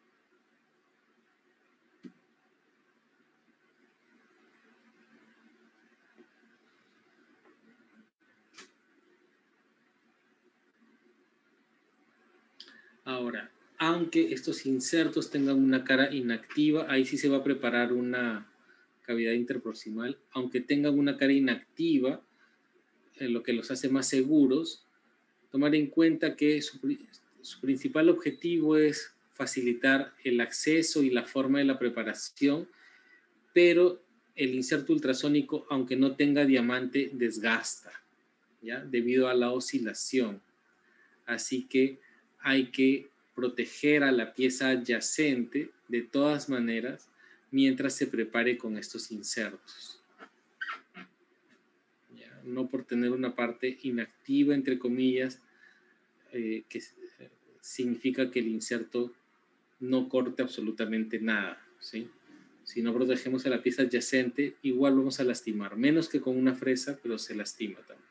Speaker 1: Ahora, aunque estos insertos tengan una cara inactiva, ahí sí se va a preparar una cavidad interproximal. Aunque tengan una cara inactiva, eh, lo que los hace más seguros, tomar en cuenta que su, su principal objetivo es facilitar el acceso y la forma de la preparación, pero el inserto ultrasónico, aunque no tenga diamante, desgasta, ¿ya?, debido a la oscilación. Así que hay que proteger a la pieza adyacente de todas maneras mientras se prepare con estos insertos. ¿Ya? No por tener una parte inactiva, entre comillas, eh, que eh, significa que el inserto no corte absolutamente nada, ¿sí? Si no protegemos a la pieza adyacente, igual vamos a lastimar, menos que con una fresa, pero se lastima también.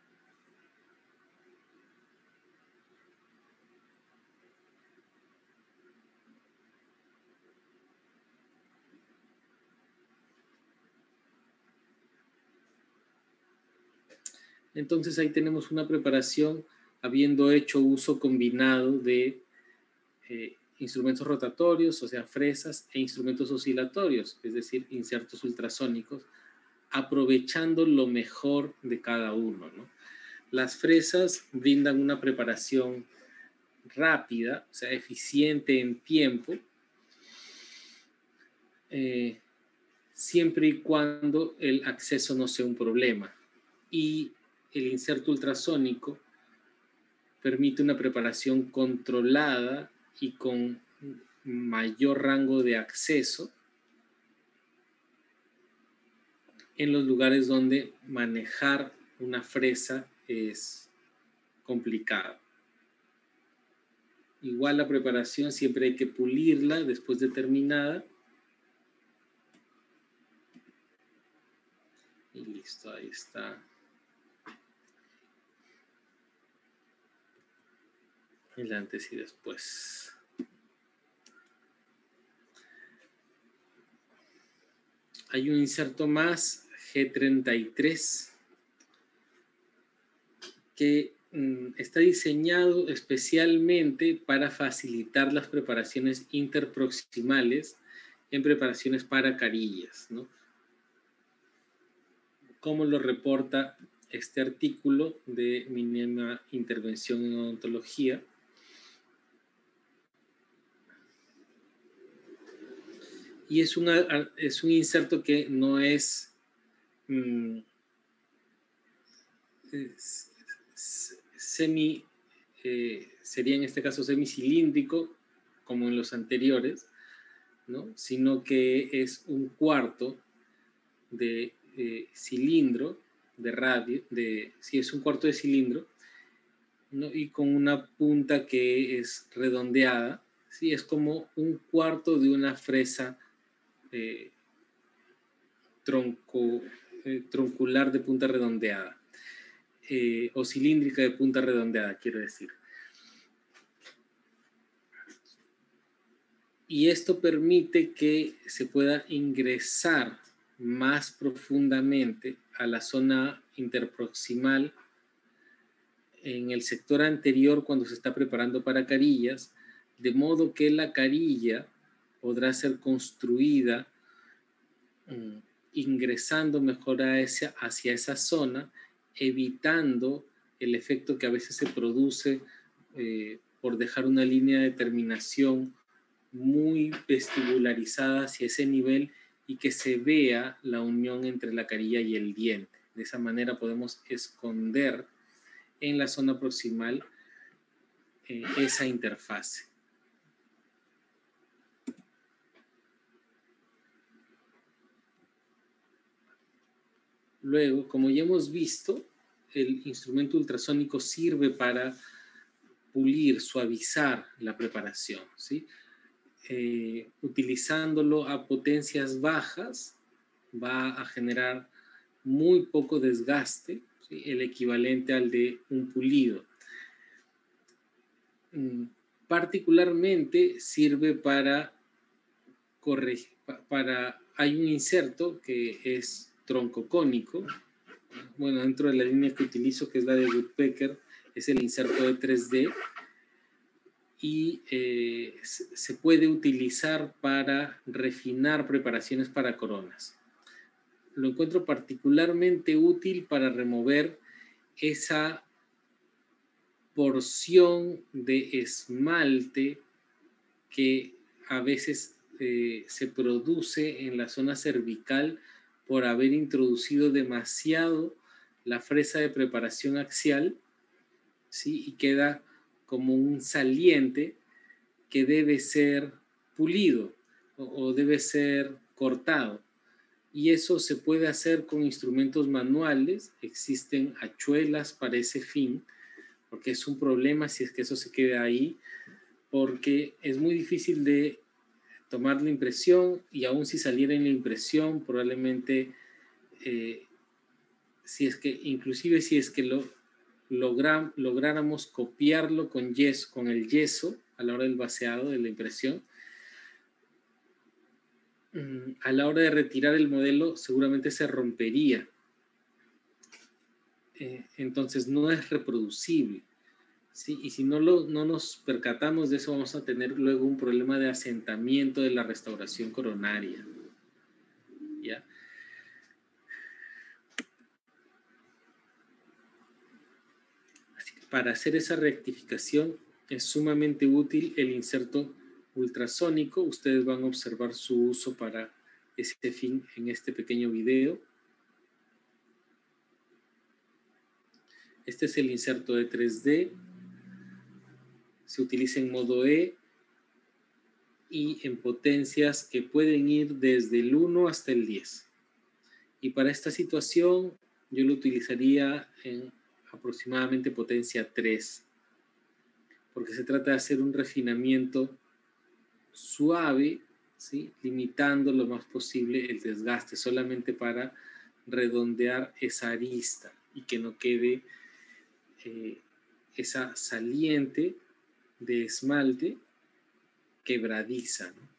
Speaker 1: Entonces ahí tenemos una preparación habiendo hecho uso combinado de eh, instrumentos rotatorios, o sea, fresas, e instrumentos oscilatorios, es decir, insertos ultrasónicos, aprovechando lo mejor de cada uno, ¿no? Las fresas brindan una preparación rápida, o sea, eficiente en tiempo, eh, siempre y cuando el acceso no sea un problema. Y el inserto ultrasónico permite una preparación controlada y con mayor rango de acceso en los lugares donde manejar una fresa es complicado. Igual la preparación siempre hay que pulirla después de terminada. Y listo, ahí está. El antes y después. Hay un inserto más, G treinta y tres, que mm, está diseñado especialmente para facilitar las preparaciones interproximales en preparaciones para carillas, ¿no? Como lo reporta este artículo de Mínima Intervención en Odontología. Y es, una, es un inserto que no es, mm, es semi, eh, sería en este caso semicilíndrico, como en los anteriores, ¿no?, sino que es un cuarto de eh, cilindro, de radio, de, sí, es un cuarto de cilindro, ¿no?, y con una punta que es redondeada, sí, es como un cuarto de una fresa eh, tronco, eh, troncular de punta redondeada, eh, o cilíndrica de punta redondeada, quiero decir. Y esto permite que se pueda ingresar más profundamente a la zona interproximal en el sector anterior cuando se está preparando para carillas, de modo que la carilla podrá ser construida um, ingresando mejor a esa, hacia esa zona, evitando el efecto que a veces se produce eh, por dejar una línea de terminación muy vestibularizada hacia ese nivel y que se vea la unión entre la carilla y el diente. De esa manera podemos esconder en la zona proximal eh, esa interfase. Luego, como ya hemos visto, el instrumento ultrasónico sirve para pulir, suavizar la preparación, ¿sí? Eh, utilizándolo a potencias bajas, va a generar muy poco desgaste, ¿sí? El equivalente al de un pulido. Mm, particularmente sirve para corregir, para, hay un inserto que es troncocónico. Bueno, dentro de la línea que utilizo, que es la de Woodpecker, es el inserto de tres D, y eh, se puede utilizar para refinar preparaciones para coronas. Lo encuentro particularmente útil para remover esa porción de esmalte que a veces eh, se produce en la zona cervical por haber introducido demasiado la fresa de preparación axial, ¿sí? Y queda como un saliente que debe ser pulido o, o debe ser cortado. Y eso se puede hacer con instrumentos manuales. Existen hachuelas para ese fin, porque es un problema si es que eso se queda ahí, porque es muy difícil de tomar la impresión, y aún si saliera en la impresión, probablemente, eh, si es que, inclusive si es que lo logra, lográramos copiarlo con yeso, con el yeso a la hora del vaciado de la impresión, a la hora de retirar el modelo seguramente se rompería. Eh, entonces no es reproducible, ¿sí? Y si no, lo, no nos percatamos de eso, vamos a tener luego un problema de asentamiento de la restauración coronaria, ¿ya? Así que para hacer esa rectificación es sumamente útil el inserto ultrasónico. Ustedes van a observar su uso para este fin en este pequeño video. Este es el inserto de tres D. Se utiliza en modo E y en potencias que pueden ir desde el uno hasta el diez. Y para esta situación yo lo utilizaría en aproximadamente potencia tres, porque se trata de hacer un refinamiento suave, ¿sí? Limitando lo más posible el desgaste, solamente para redondear esa arista y que no quede eh, esa saliente de esmalte quebradiza, ¿no?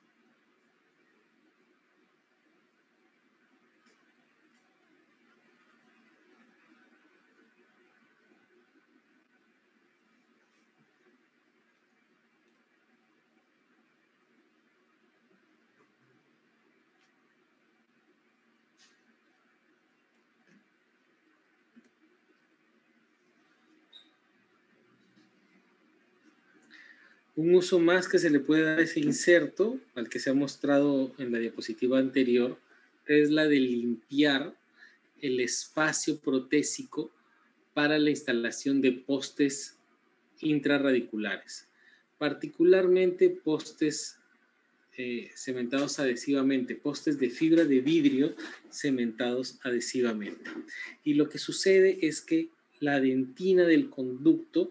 Speaker 1: Un uso más que se le puede dar a ese inserto, al que se ha mostrado en la diapositiva anterior, es la de limpiar el espacio protésico para la instalación de postes intrarradiculares, particularmente postes eh, cementados adhesivamente, postes de fibra de vidrio cementados adhesivamente. Y lo que sucede es que la dentina del conducto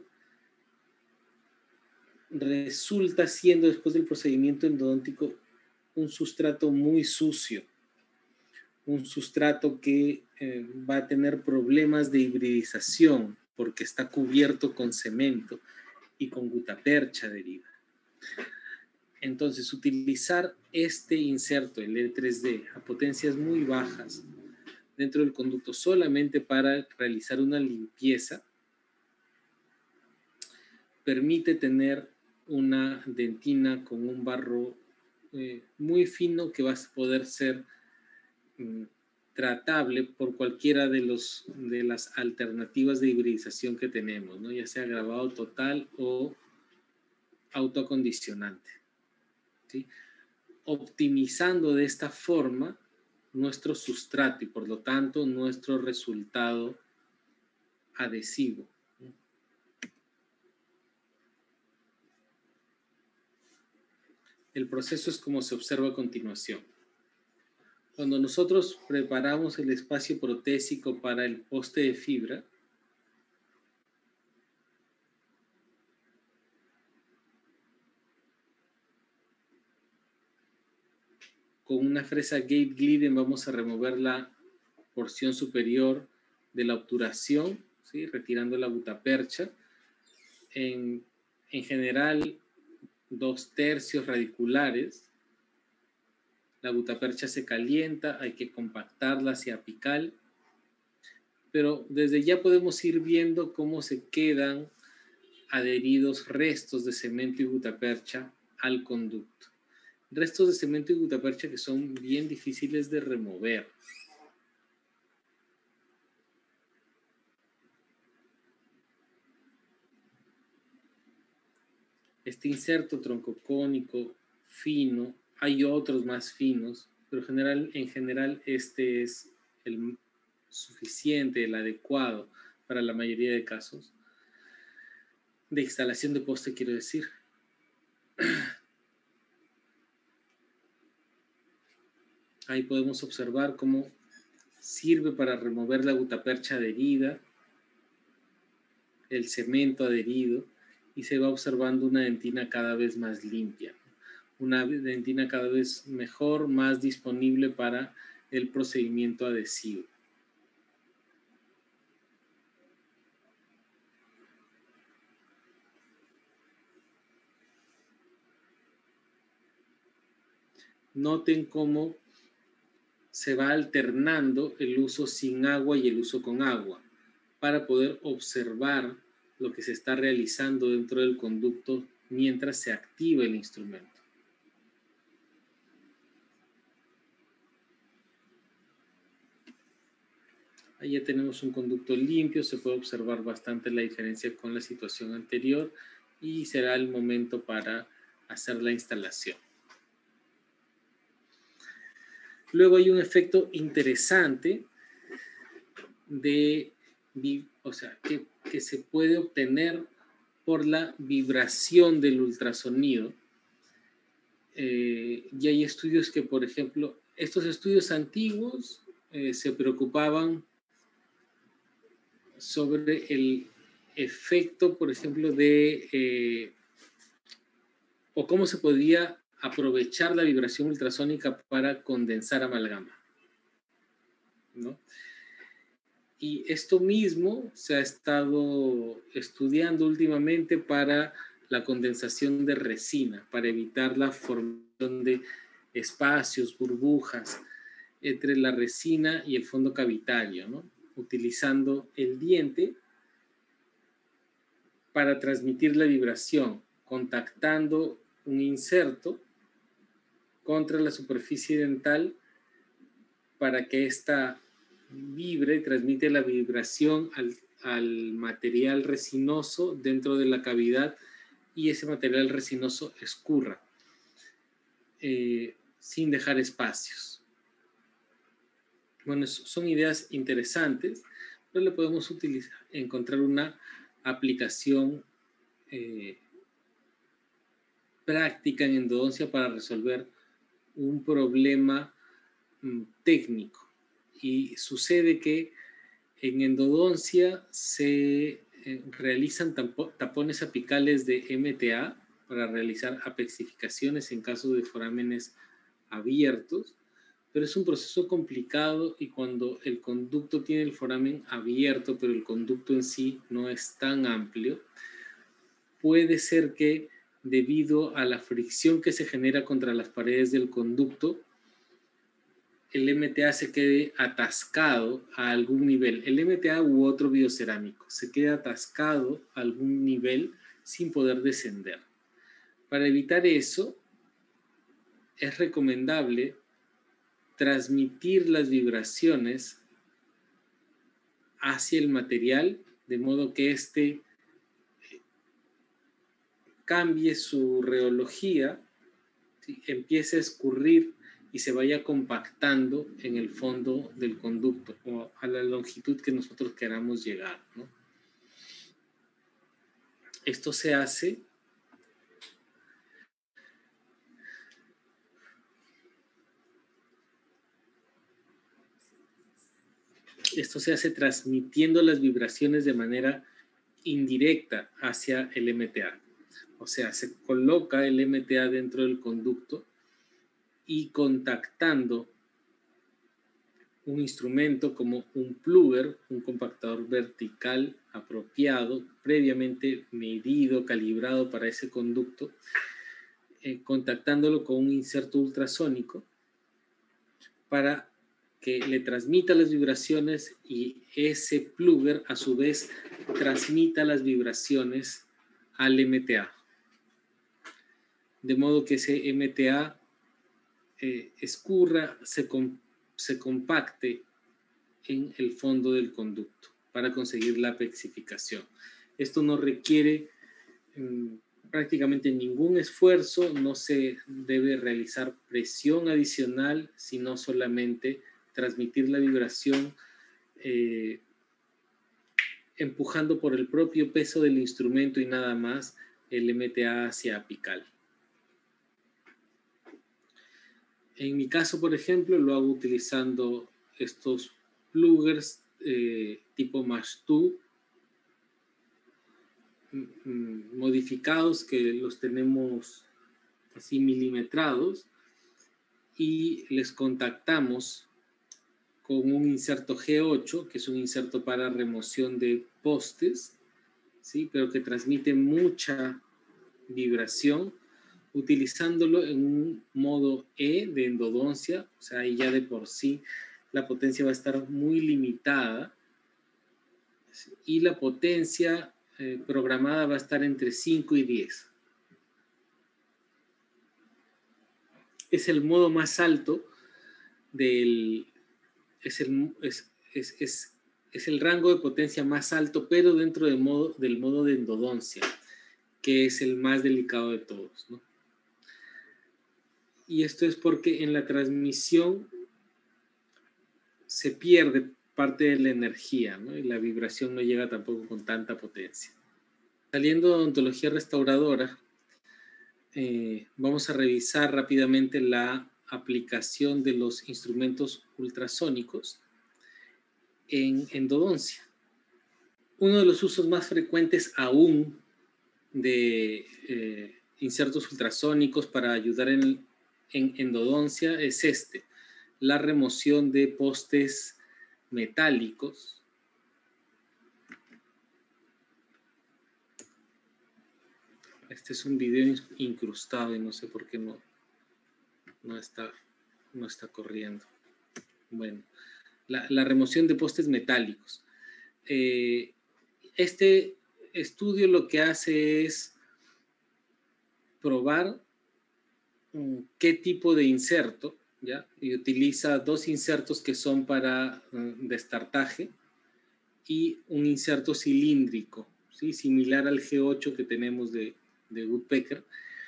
Speaker 1: resulta siendo, después del procedimiento endodóntico, un sustrato muy sucio, un sustrato que eh, va a tener problemas de hibridización porque está cubierto con cemento y con gutapercha adherida. Entonces, utilizar este inserto, el E tres D, a potencias muy bajas dentro del conducto solamente para realizar una limpieza, permite tener una dentina con un barro eh, muy fino que va a poder ser mm, tratable por cualquiera de, los, de las alternativas de hibridización que tenemos, ¿no? Ya sea grabado total o autoacondicionante, ¿sí? Optimizando de esta forma nuestro sustrato y por lo tanto nuestro resultado adhesivo, ¿no? El proceso es como se observa a continuación. Cuando nosotros preparamos el espacio protésico para el poste de fibra, con una fresa Gate Glidden vamos a remover la porción superior de la obturación, ¿sí? Retirando la gutapercha. En, en general, dos tercios radiculares. La gutapercha se calienta, hay que compactarla hacia apical, pero desde ya podemos ir viendo cómo se quedan adheridos restos de cemento y gutapercha al conducto. Restos de cemento y gutapercha que son bien difíciles de remover. Este inserto troncocónico fino, hay otros más finos, pero general, en general este es el suficiente, el adecuado para la mayoría de casos. De instalación de poste, quiero decir. Ahí podemos observar cómo sirve para remover la gutapercha adherida, el cemento adherido, y se va observando una dentina cada vez más limpia. Una dentina cada vez mejor, más disponible para el procedimiento adhesivo. Noten cómo se va alternando el uso sin agua y el uso con agua para poder observar lo que se está realizando dentro del conducto mientras se activa el instrumento. Ahí ya tenemos un conducto limpio, se puede observar bastante la diferencia con la situación anterior y será el momento para hacer la instalación. Luego hay un efecto interesante de, o sea, que, que se puede obtener por la vibración del ultrasonido. Eh, y hay estudios que, por ejemplo, estos estudios antiguos eh, se preocupaban sobre el efecto, por ejemplo, de, eh, o cómo se podía aprovechar la vibración ultrasónica para condensar amalgama, ¿no? Y esto mismo se ha estado estudiando últimamente para la condensación de resina, para evitar la formación de espacios, burbujas entre la resina y el fondo cavitario, ¿no? Utilizando el diente para transmitir la vibración, contactando un inserto contra la superficie dental para que ésta vibre, transmite la vibración al, al material resinoso dentro de la cavidad y ese material resinoso escurra eh, sin dejar espacios. Bueno, son ideas interesantes, pero le podemos utilizar, encontrar una aplicación eh, práctica en endodoncia para resolver un problema mm, técnico. Y sucede que en endodoncia se eh, realizan tapones apicales de M T A para realizar apexificaciones en caso de forámenes abiertos, pero es un proceso complicado y cuando el conducto tiene el foramen abierto, pero el conducto en sí no es tan amplio, puede ser que debido a la fricción que se genera contra las paredes del conducto, el M T A se quede atascado a algún nivel. El M T A u otro biocerámico se queda atascado a algún nivel sin poder descender. Para evitar eso, es recomendable transmitir las vibraciones hacia el material de modo que éste cambie su reología, ¿sí? Empiece a escurrir y se vaya compactando en el fondo del conducto o a la longitud que nosotros queramos llegar, ¿no? Esto se hace Esto se hace transmitiendo las vibraciones de manera indirecta hacia el M T A. O sea, se coloca el M T A dentro del conducto y contactando un instrumento como un plugger, un compactador vertical apropiado, previamente medido, calibrado para ese conducto, eh, contactándolo con un inserto ultrasónico para que le transmita las vibraciones y ese plugger a su vez transmita las vibraciones al M T A. De modo que ese M T A eh, escurra, se, com se compacte en el fondo del conducto para conseguir la apexificación. Esto no requiere mmm, prácticamente ningún esfuerzo, no se debe realizar presión adicional, sino solamente transmitir la vibración eh, empujando por el propio peso del instrumento y nada más el M T A hacia apical. En mi caso, por ejemplo, lo hago utilizando estos pluggers eh, tipo Mash-two modificados, que los tenemos así milimetrados, y les contactamos con un inserto G ocho, que es un inserto para remoción de postes, ¿sí? Pero que transmite mucha vibración, utilizándolo en un modo E de endodoncia, o sea, ahí ya de por sí la potencia va a estar muy limitada, ¿sí? Y la potencia eh, programada va a estar entre cinco y diez. Es el modo más alto del... Es el, es, es, es, es el rango de potencia más alto, pero dentro del modo, del modo de endodoncia, que es el más delicado de todos, ¿no? Y esto es porque en la transmisión se pierde parte de la energía, ¿no? Y la vibración no llega tampoco con tanta potencia. Saliendo de odontología restauradora, eh, vamos a revisar rápidamente la aplicación de los instrumentos ultrasónicos en endodoncia. Uno de los usos más frecuentes aún de eh, insertos ultrasónicos para ayudar en, en endodoncia es este, la remoción de postes metálicos. Este es un video incrustado y no sé por qué no, no, está, no está corriendo. Bueno, la, la remoción de postes metálicos. Eh, este estudio lo que hace es probar um, qué tipo de inserto, ¿ya? Y utiliza dos insertos que son para um, destartaje y un inserto cilíndrico, ¿sí? Similar al G ocho que tenemos de, de Woodpecker,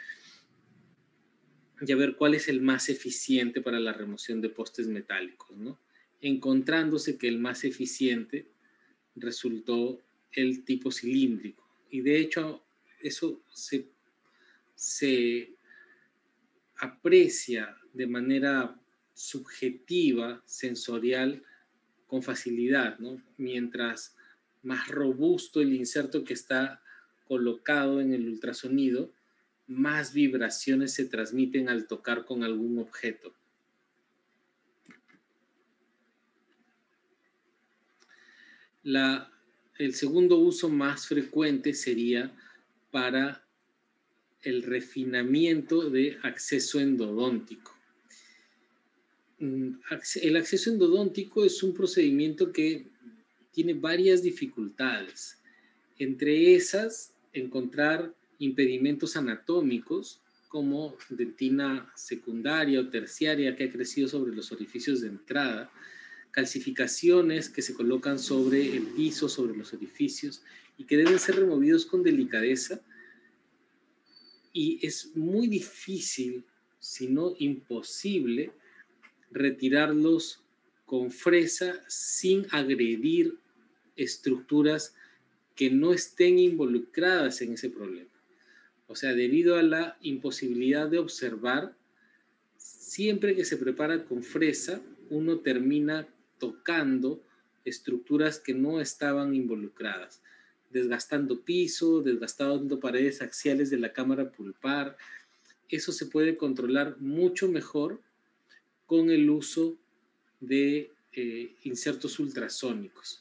Speaker 1: y a ver cuál es el más eficiente para la remoción de postes metálicos, ¿no? Encontrándose que el más eficiente resultó el tipo cilíndrico. Y de hecho, eso se, se aprecia de manera subjetiva, sensorial, con facilidad, ¿no? Mientras más robusto el inserto que está colocado en el ultrasonido, más vibraciones se transmiten al tocar con algún objeto. La, el segundo uso más frecuente sería para el refinamiento de acceso endodóntico. El acceso endodóntico es un procedimiento que tiene varias dificultades. Entre esas, encontrar impedimentos anatómicos como dentina secundaria o terciaria que ha crecido sobre los orificios de entrada, calcificaciones que se colocan sobre el piso, sobre los orificios y que deben ser removidos con delicadeza, y es muy difícil, si no imposible, retirarlos con fresa sin agredir estructuras que no estén involucradas en ese problema. O sea, debido a la imposibilidad de observar, siempre que se prepara con fresa, uno termina tocando estructuras que no estaban involucradas, desgastando piso, desgastando paredes axiales de la cámara pulpar. Eso se puede controlar mucho mejor con el uso de eh, insertos ultrasónicos.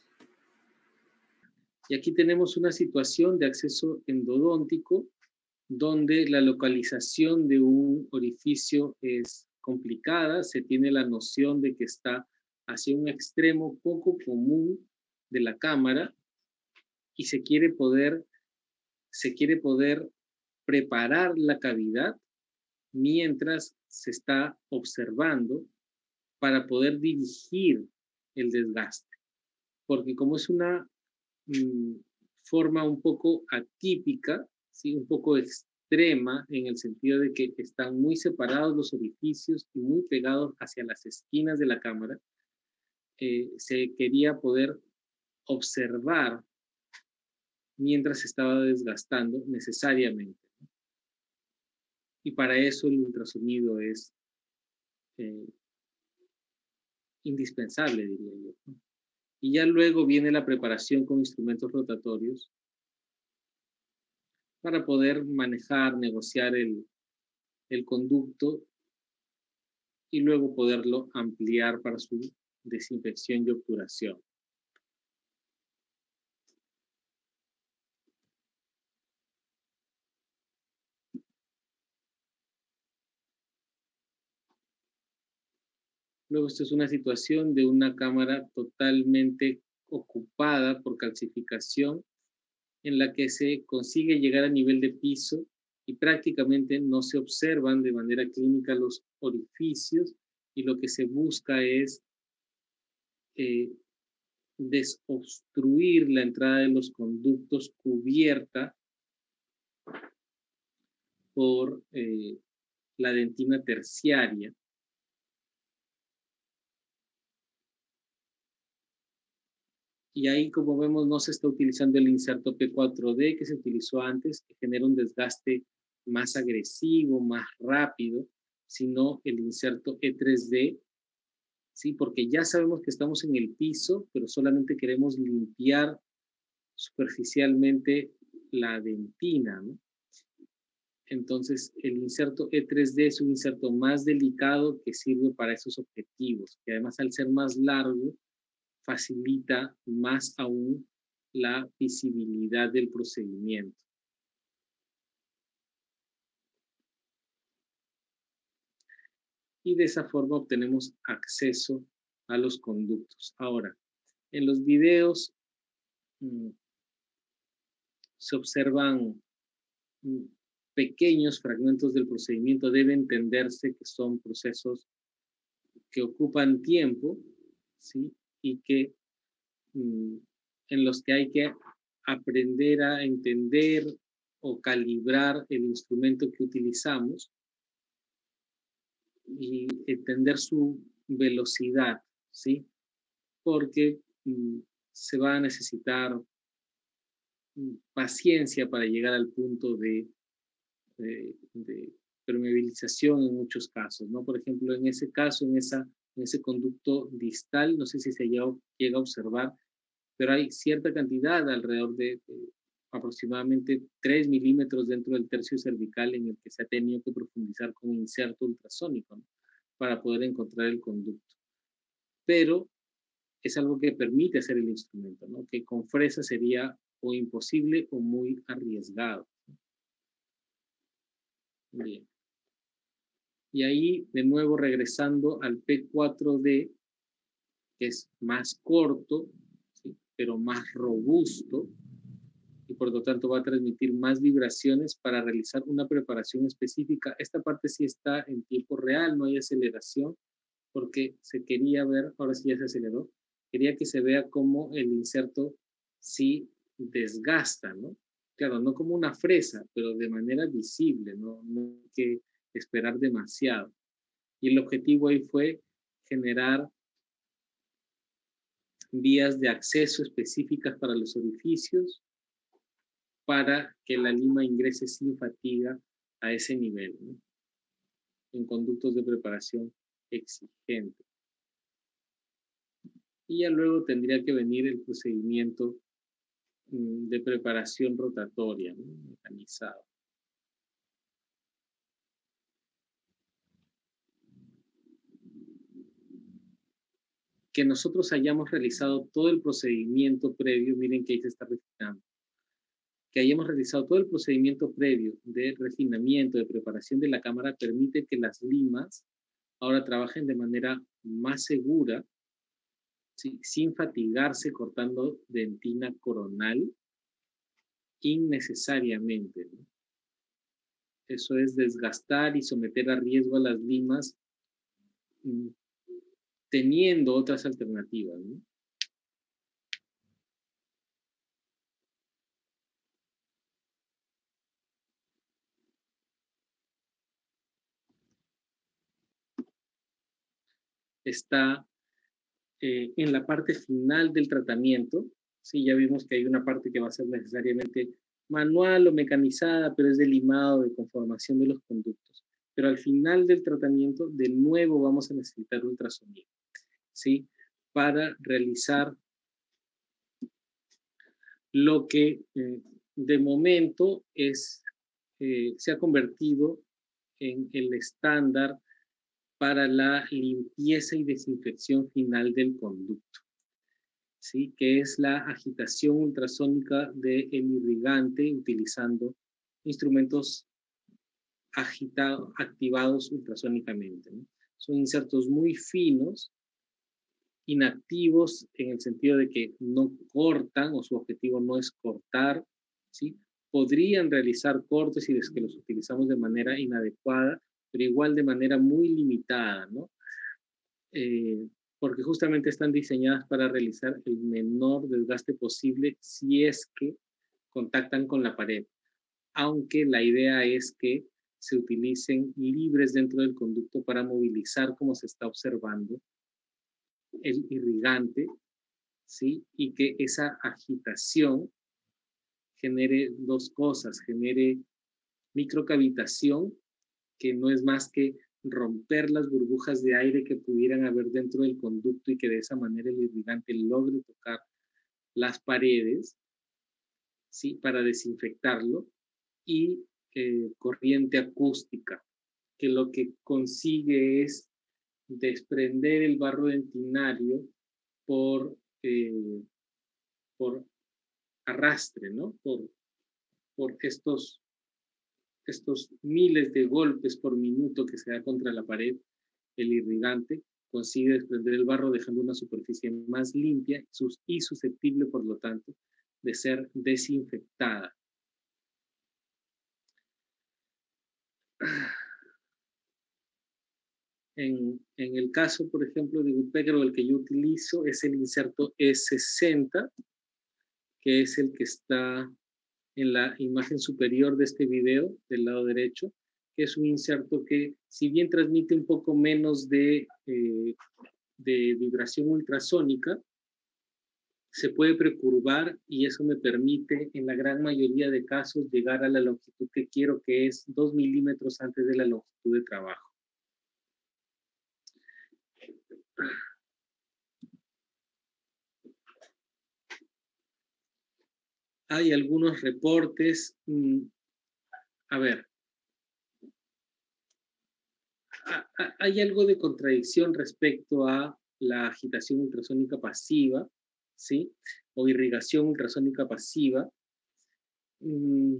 Speaker 1: Y aquí tenemos una situación de acceso endodóntico donde la localización de un orificio es complicada, se tiene la noción de que está hacia un extremo poco común de la cámara y se quiere poder, se quiere poder preparar la cavidad mientras se está observando para poder dirigir el desgaste. Porque como es una mm, forma un poco atípica, ¿sí? Un poco extrema en el sentido de que están muy separados los orificios y muy pegados hacia las esquinas de la cámara, eh, se quería poder observar mientras se estaba desgastando necesariamente. Y para eso el ultrasonido es eh, indispensable, diría yo. Y ya luego viene la preparación con instrumentos rotatorios para poder manejar, negociar el, el conducto y luego poderlo ampliar para su desinfección y obturación. Luego, esta es una situación de una cámara totalmente ocupada por calcificación, en la que se consigue llegar a nivel de piso y prácticamente no se observan de manera clínica los orificios y lo que se busca es eh, desobstruir la entrada de los conductos cubierta por eh, la dentina terciaria. Y ahí, como vemos, no se está utilizando el inserto P cuatro D que se utilizó antes, que genera un desgaste más agresivo, más rápido, sino el inserto E tres D, ¿sí? Porque ya sabemos que estamos en el piso, pero solamente queremos limpiar superficialmente la dentina, ¿no? Entonces, el inserto E tres D es un inserto más delicado que sirve para esos objetivos, que además al ser más largo, facilita más aún la visibilidad del procedimiento. Y de esa forma obtenemos acceso a los conductos. Ahora, en los videos mmm, se observan mmm, pequeños fragmentos del procedimiento. Debe entenderse que son procesos que ocupan tiempo, ¿sí? Y que mmm, en los que hay que aprender a entender o calibrar el instrumento que utilizamos y entender su velocidad, ¿sí? Porque mmm, se va a necesitar mmm, paciencia para llegar al punto de, de, de, permeabilización en muchos casos, ¿no? Por ejemplo, en ese caso, en, esa, en ese conducto distal, no sé si se llega, llega a observar, pero hay cierta cantidad, alrededor de, de aproximadamente tres milímetros dentro del tercio cervical en el que se ha tenido que profundizar con inserto ultrasónico, ¿no? Para poder encontrar el conducto. Pero es algo que permite hacer el instrumento, ¿no? Que con fresa sería o imposible o muy arriesgado. Bien. Y ahí, de nuevo, regresando al P cuatro D, que es más corto, ¿sí? Pero más robusto, y por lo tanto va a transmitir más vibraciones para realizar una preparación específica. Esta parte sí está en tiempo real, no hay aceleración, porque se quería ver, ahora sí ya se aceleró, quería que se vea cómo el inserto sí desgasta, ¿no? Claro, no como una fresa, pero de manera visible, no, no hay que esperar demasiado. Y el objetivo ahí fue generar vías de acceso específicas para los orificios, para que la lima ingrese sin fatiga a ese nivel, ¿no? En conductos de preparación exigente. y ya luego tendría que venir el procedimiento mm, de preparación rotatoria, ¿no? Mecanizado. Que nosotros hayamos realizado todo el procedimiento previo, miren que ahí se está refinando, que hayamos realizado todo el procedimiento previo de refinamiento, de preparación de la cámara, permite que las limas ahora trabajen de manera más segura, ¿sí? Sin fatigarse cortando dentina coronal innecesariamente, ¿no? Eso es desgastar y someter a riesgo a las limas mm, teniendo otras alternativas, ¿no? Está eh, en la parte final del tratamiento. Sí, ya vimos que hay una parte que va a ser necesariamente manual o mecanizada, pero es de limado, de conformación de los conductos. Pero al final del tratamiento, de nuevo vamos a necesitar ultrasonido, ¿sí? Para realizar lo que eh, de momento es, eh, se ha convertido en el estándar para la limpieza y desinfección final del conducto, ¿sí? Que es la agitación ultrasónica del irrigante utilizando instrumentos agitados, activados ultrasónicamente, ¿no? Son insertos muy finos, inactivos en el sentido de que no cortan o su objetivo no es cortar, ¿sí? Podrían realizar cortes si es que los utilizamos de manera inadecuada, pero igual de manera muy limitada, ¿no? Eh, porque justamente están diseñadas para realizar el menor desgaste posible si es que contactan con la pared, aunque la idea es que se utilicen libres dentro del conducto para movilizar, como se está observando, el irrigante, ¿sí? Y que esa agitación genere dos cosas, genere microcavitación, que no es más que romper las burbujas de aire que pudieran haber dentro del conducto y que de esa manera el irrigante logre tocar las paredes, ¿sí? Para desinfectarlo, y eh, corriente acústica, que lo que consigue es desprender el barro dentinario por, eh, por arrastre, ¿no? Por, por estos, estos miles de golpes por minuto que se da contra la pared, el irrigante consigue desprender el barro dejando una superficie más limpia y susceptible, por lo tanto, de ser desinfectada. En, en el caso, por ejemplo, de Woodpecker, el que yo utilizo es el inserto E sesenta, que es el que está en la imagen superior de este video, del lado derecho, que es un inserto que, si bien transmite un poco menos de, eh, de vibración ultrasónica, se puede precurvar y eso me permite, en la gran mayoría de casos, llegar a la longitud que quiero, que es dos milímetros antes de la longitud de trabajo. Hay algunos reportes, mmm, a ver, a, a, hay algo de contradicción respecto a la agitación ultrasónica pasiva, ¿sí? O irrigación ultrasónica pasiva, mmm,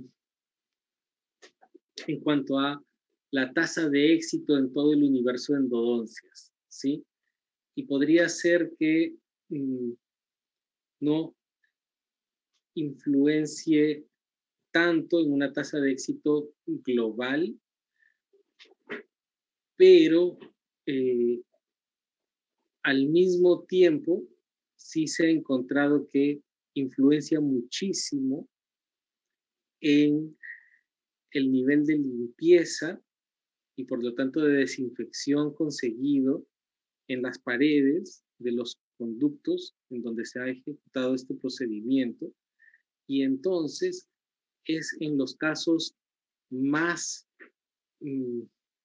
Speaker 1: en cuanto a la tasa de éxito en todo el universo de endodoncias, ¿sí? Y podría ser que mmm, no influencie tanto en una tasa de éxito global, pero eh, al mismo tiempo sí se ha encontrado que influencia muchísimo en el nivel de limpieza y por lo tanto de desinfección conseguido en las paredes de los conductos en donde se ha ejecutado este procedimiento, y entonces es en los casos más, mm,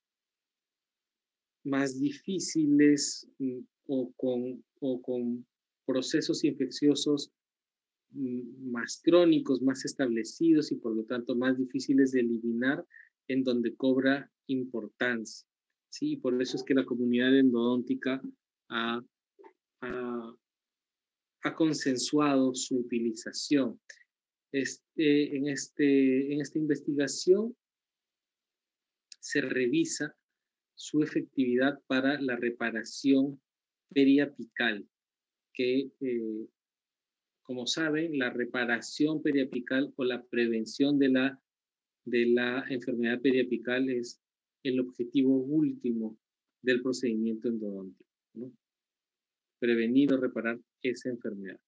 Speaker 1: más difíciles mm, o, con, o con procesos infecciosos más crónicos, más establecidos y por lo tanto más difíciles de eliminar, en donde cobra importancia. ¿Sí? Por eso es que la comunidad endodóntica ha, ha, ha consensuado su utilización. Este, en, este, en esta investigación se revisa su efectividad para la reparación periapical, que eh, como saben, la reparación periapical o la prevención de la, de la enfermedad periapical es el objetivo último del procedimiento endodóntico, ¿no? Prevenir o reparar esa enfermedad.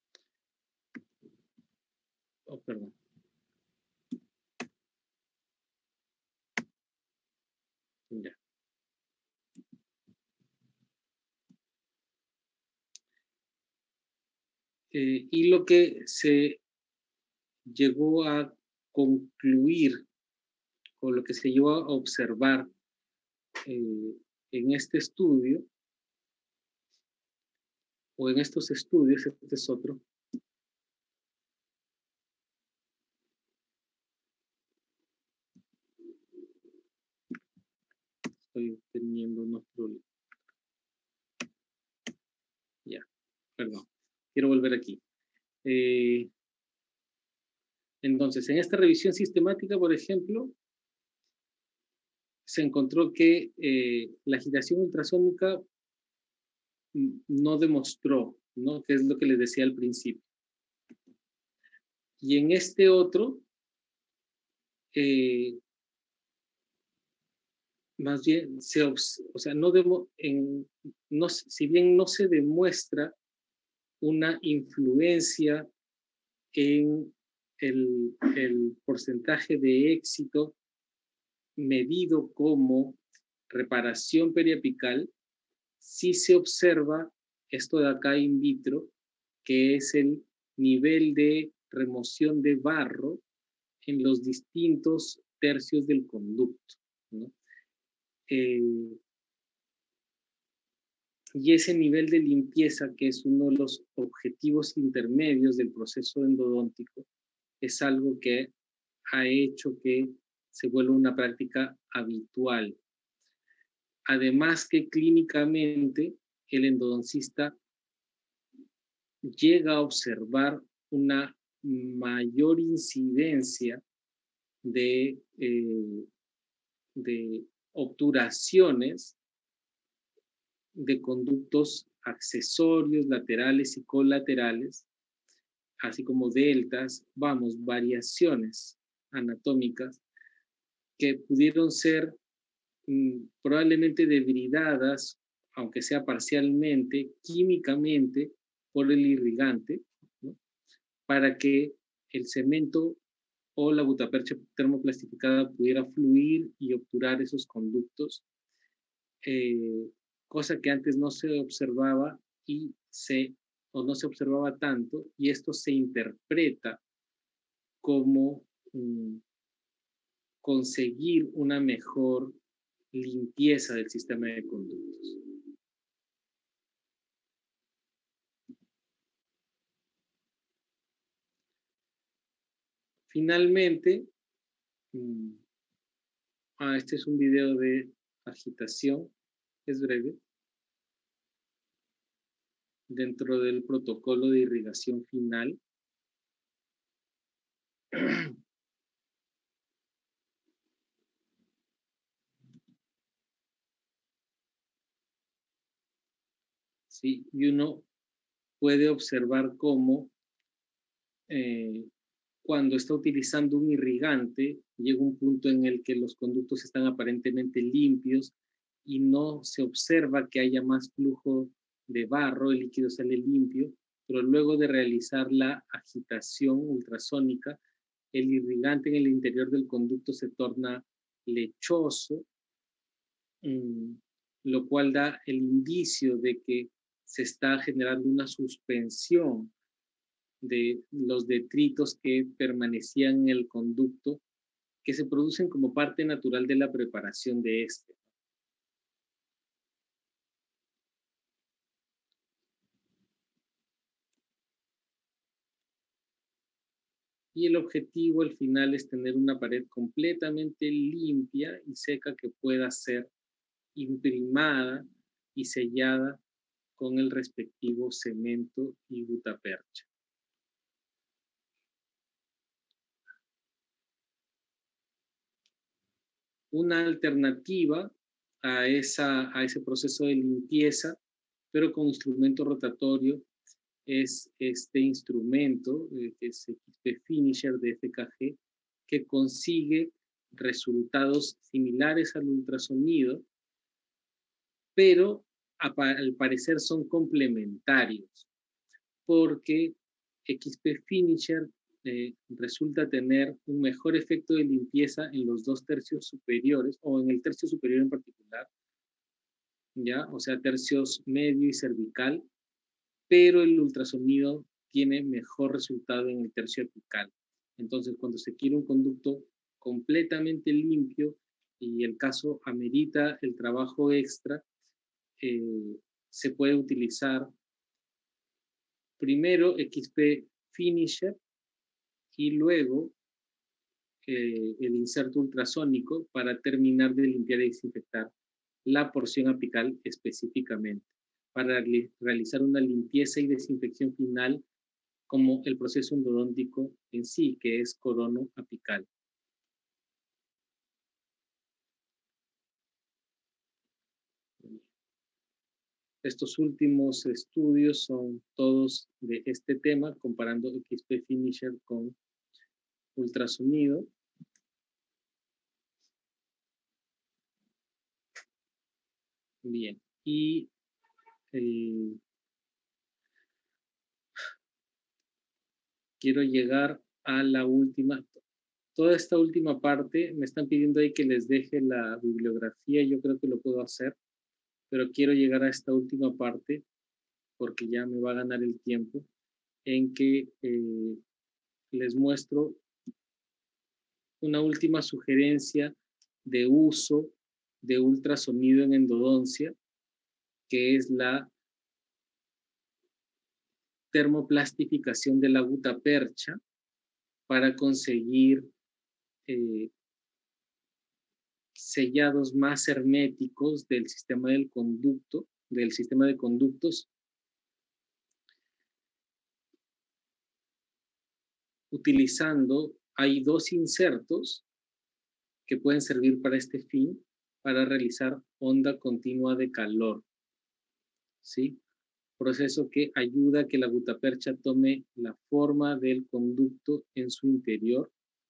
Speaker 1: Oh, perdón. Ya. Eh, y lo que se llegó a concluir, o lo que se llegó a observar eh, en este estudio, o en estos estudios, este es otro, estoy teniendo unos problemas. Ya, perdón, quiero volver aquí. Eh, entonces, en esta revisión sistemática, por ejemplo, se encontró que eh, la agitación ultrasónica no demostró, ¿no? Que es lo que les decía al principio. Y en este otro, eh, más bien, se, o sea, no demo, en, no, si bien no se demuestra una influencia en el, el porcentaje de éxito medido como reparación periapical, sí se observa esto de acá in vitro, que es el nivel de remoción de barro en los distintos tercios del conducto, ¿no? Eh, y ese nivel de limpieza, que es uno de los objetivos intermedios del proceso endodóntico, es algo que ha hecho que se vuelva una práctica habitual. Además que clínicamente el endodoncista llega a observar una mayor incidencia de, eh, de obturaciones de conductos accesorios, laterales y colaterales, así como deltas, vamos, variaciones anatómicas que pudieron ser mmm, probablemente debridadas, aunque sea parcialmente, químicamente, por el irrigante, ¿no? Para que el cemento o la gutapercha termoplastificada pudiera fluir y obturar esos conductos, eh, cosa que antes no se observaba y se, o no se observaba tanto, y esto se interpreta como um, conseguir una mejor limpieza del sistema de conductos. Finalmente, um, ah, este es un video de agitación, es breve, dentro del protocolo de irrigación final. Sí, y uno puede observar cómo eh, cuando está utilizando un irrigante, llega un punto en el que los conductos están aparentemente limpios y no se observa que haya más flujo de barro, el líquido sale limpio, pero luego de realizar la agitación ultrasónica, el irrigante en el interior del conducto se torna lechoso, mmm, lo cual da el indicio de que se está generando una suspensión de los detritos que permanecían en el conducto, que se producen como parte natural de la preparación de este. Y el objetivo al final es tener una pared completamente limpia y seca que pueda ser imprimada y sellada con el respectivo cemento y gutapercha. Una alternativa a, esa, a ese proceso de limpieza, pero con instrumento rotatorio, es este instrumento, eh, que es X P Finisher de F K G, que consigue resultados similares al ultrasonido, pero al parecer son complementarios, porque X P Finisher eh, resulta tener un mejor efecto de limpieza en los dos tercios superiores, o en el tercio superior en particular, ¿ya? O sea, tercios medio y cervical, pero el ultrasonido tiene mejor resultado en el tercio apical. Entonces, cuando se quiere un conducto completamente limpio y el caso amerita el trabajo extra, eh, se puede utilizar primero X P Finisher y luego eh, el inserto ultrasónico para terminar de limpiar y desinfectar la porción apical específicamente, para realizar una limpieza y desinfección final como el proceso endodóntico en sí, que es corono apical. Estos últimos estudios son todos de este tema, comparando X P Finisher con ultrasonido. Bien, y eh, quiero llegar a la última. Toda esta última parte, me están pidiendo ahí que les deje la bibliografía, yo creo que lo puedo hacer, pero quiero llegar a esta última parte porque ya me va a ganar el tiempo, en que eh, les muestro una última sugerencia de uso de ultrasonido en endodoncia, que es la termoplastificación de la gutapercha para conseguir eh, sellados más herméticos del sistema del conducto, del sistema de conductos, utilizando, hay dos insertos que pueden servir para este fin, para realizar onda continua de calor, ¿sí? Proceso que ayuda a que la gutapercha tome la forma del conducto en su interior.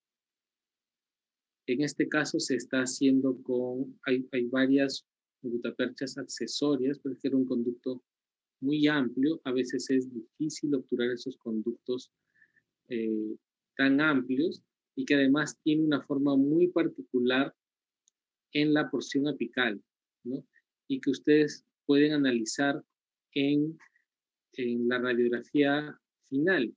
Speaker 1: En este caso se está haciendo con, hay, hay varias gutaperchas accesorias, porque era un conducto muy amplio, a veces es difícil obturar esos conductos eh, tan amplios y que además tiene una forma muy particular en la porción apical, ¿no? Y que ustedes pueden analizar en, en la radiografía final,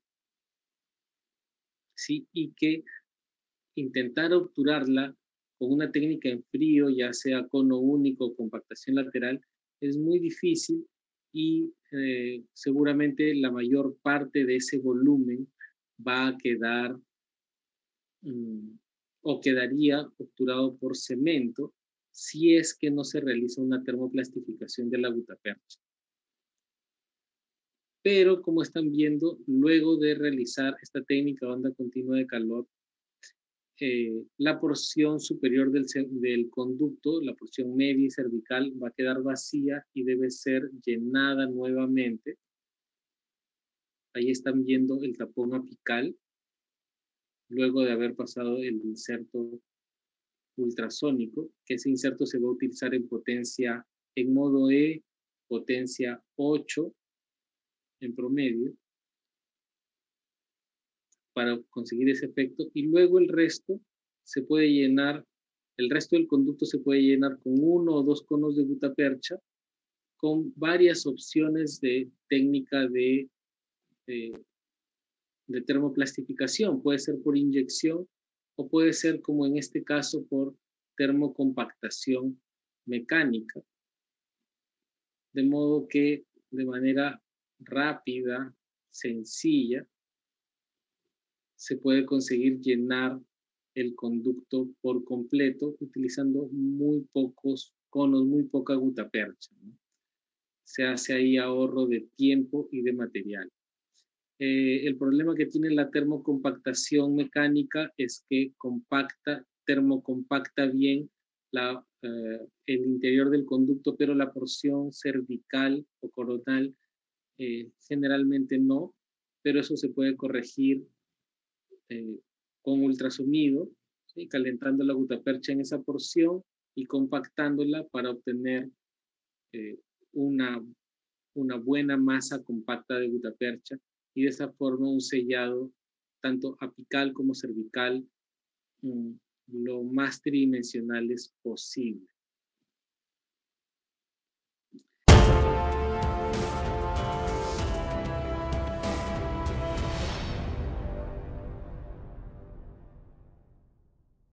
Speaker 1: ¿sí? Y que intentar obturarla con una técnica en frío, ya sea cono único o compactación lateral, es muy difícil y eh, seguramente la mayor parte de ese volumen va a quedar um, o quedaría obturado por cemento si es que no se realiza una termoplastificación de la gutapercha. Pero como están viendo, luego de realizar esta técnica de onda continua de calor, eh, la porción superior del, del conducto, la porción media y cervical, va a quedar vacía y debe ser llenada nuevamente. Ahí están viendo el tapón apical, luego de haber pasado el inserto ultrasónico, que ese inserto se va a utilizar en potencia, en modo E, potencia ocho en promedio, para conseguir ese efecto, y luego el resto se puede llenar, el resto del conducto se puede llenar con uno o dos conos de gutapercha, con varias opciones de técnica de, de, de termoplastificación. Puede ser por inyección o puede ser, como en este caso, por termocompactación mecánica, de modo que de manera rápida, sencilla, se puede conseguir llenar el conducto por completo utilizando muy pocos conos, muy poca gutapercha, ¿no? Se hace ahí ahorro de tiempo y de material. Eh, el problema que tiene la termocompactación mecánica es que compacta, termocompacta bien la, eh, el interior del conducto, pero la porción cervical o coronal eh, generalmente no, pero eso se puede corregir eh, con ultrasonido, ¿sí? Calentando la gutapercha en esa porción y compactándola para obtener eh, una, una buena masa compacta de gutapercha y de esa forma un sellado tanto apical como cervical mm, lo más tridimensionales posible.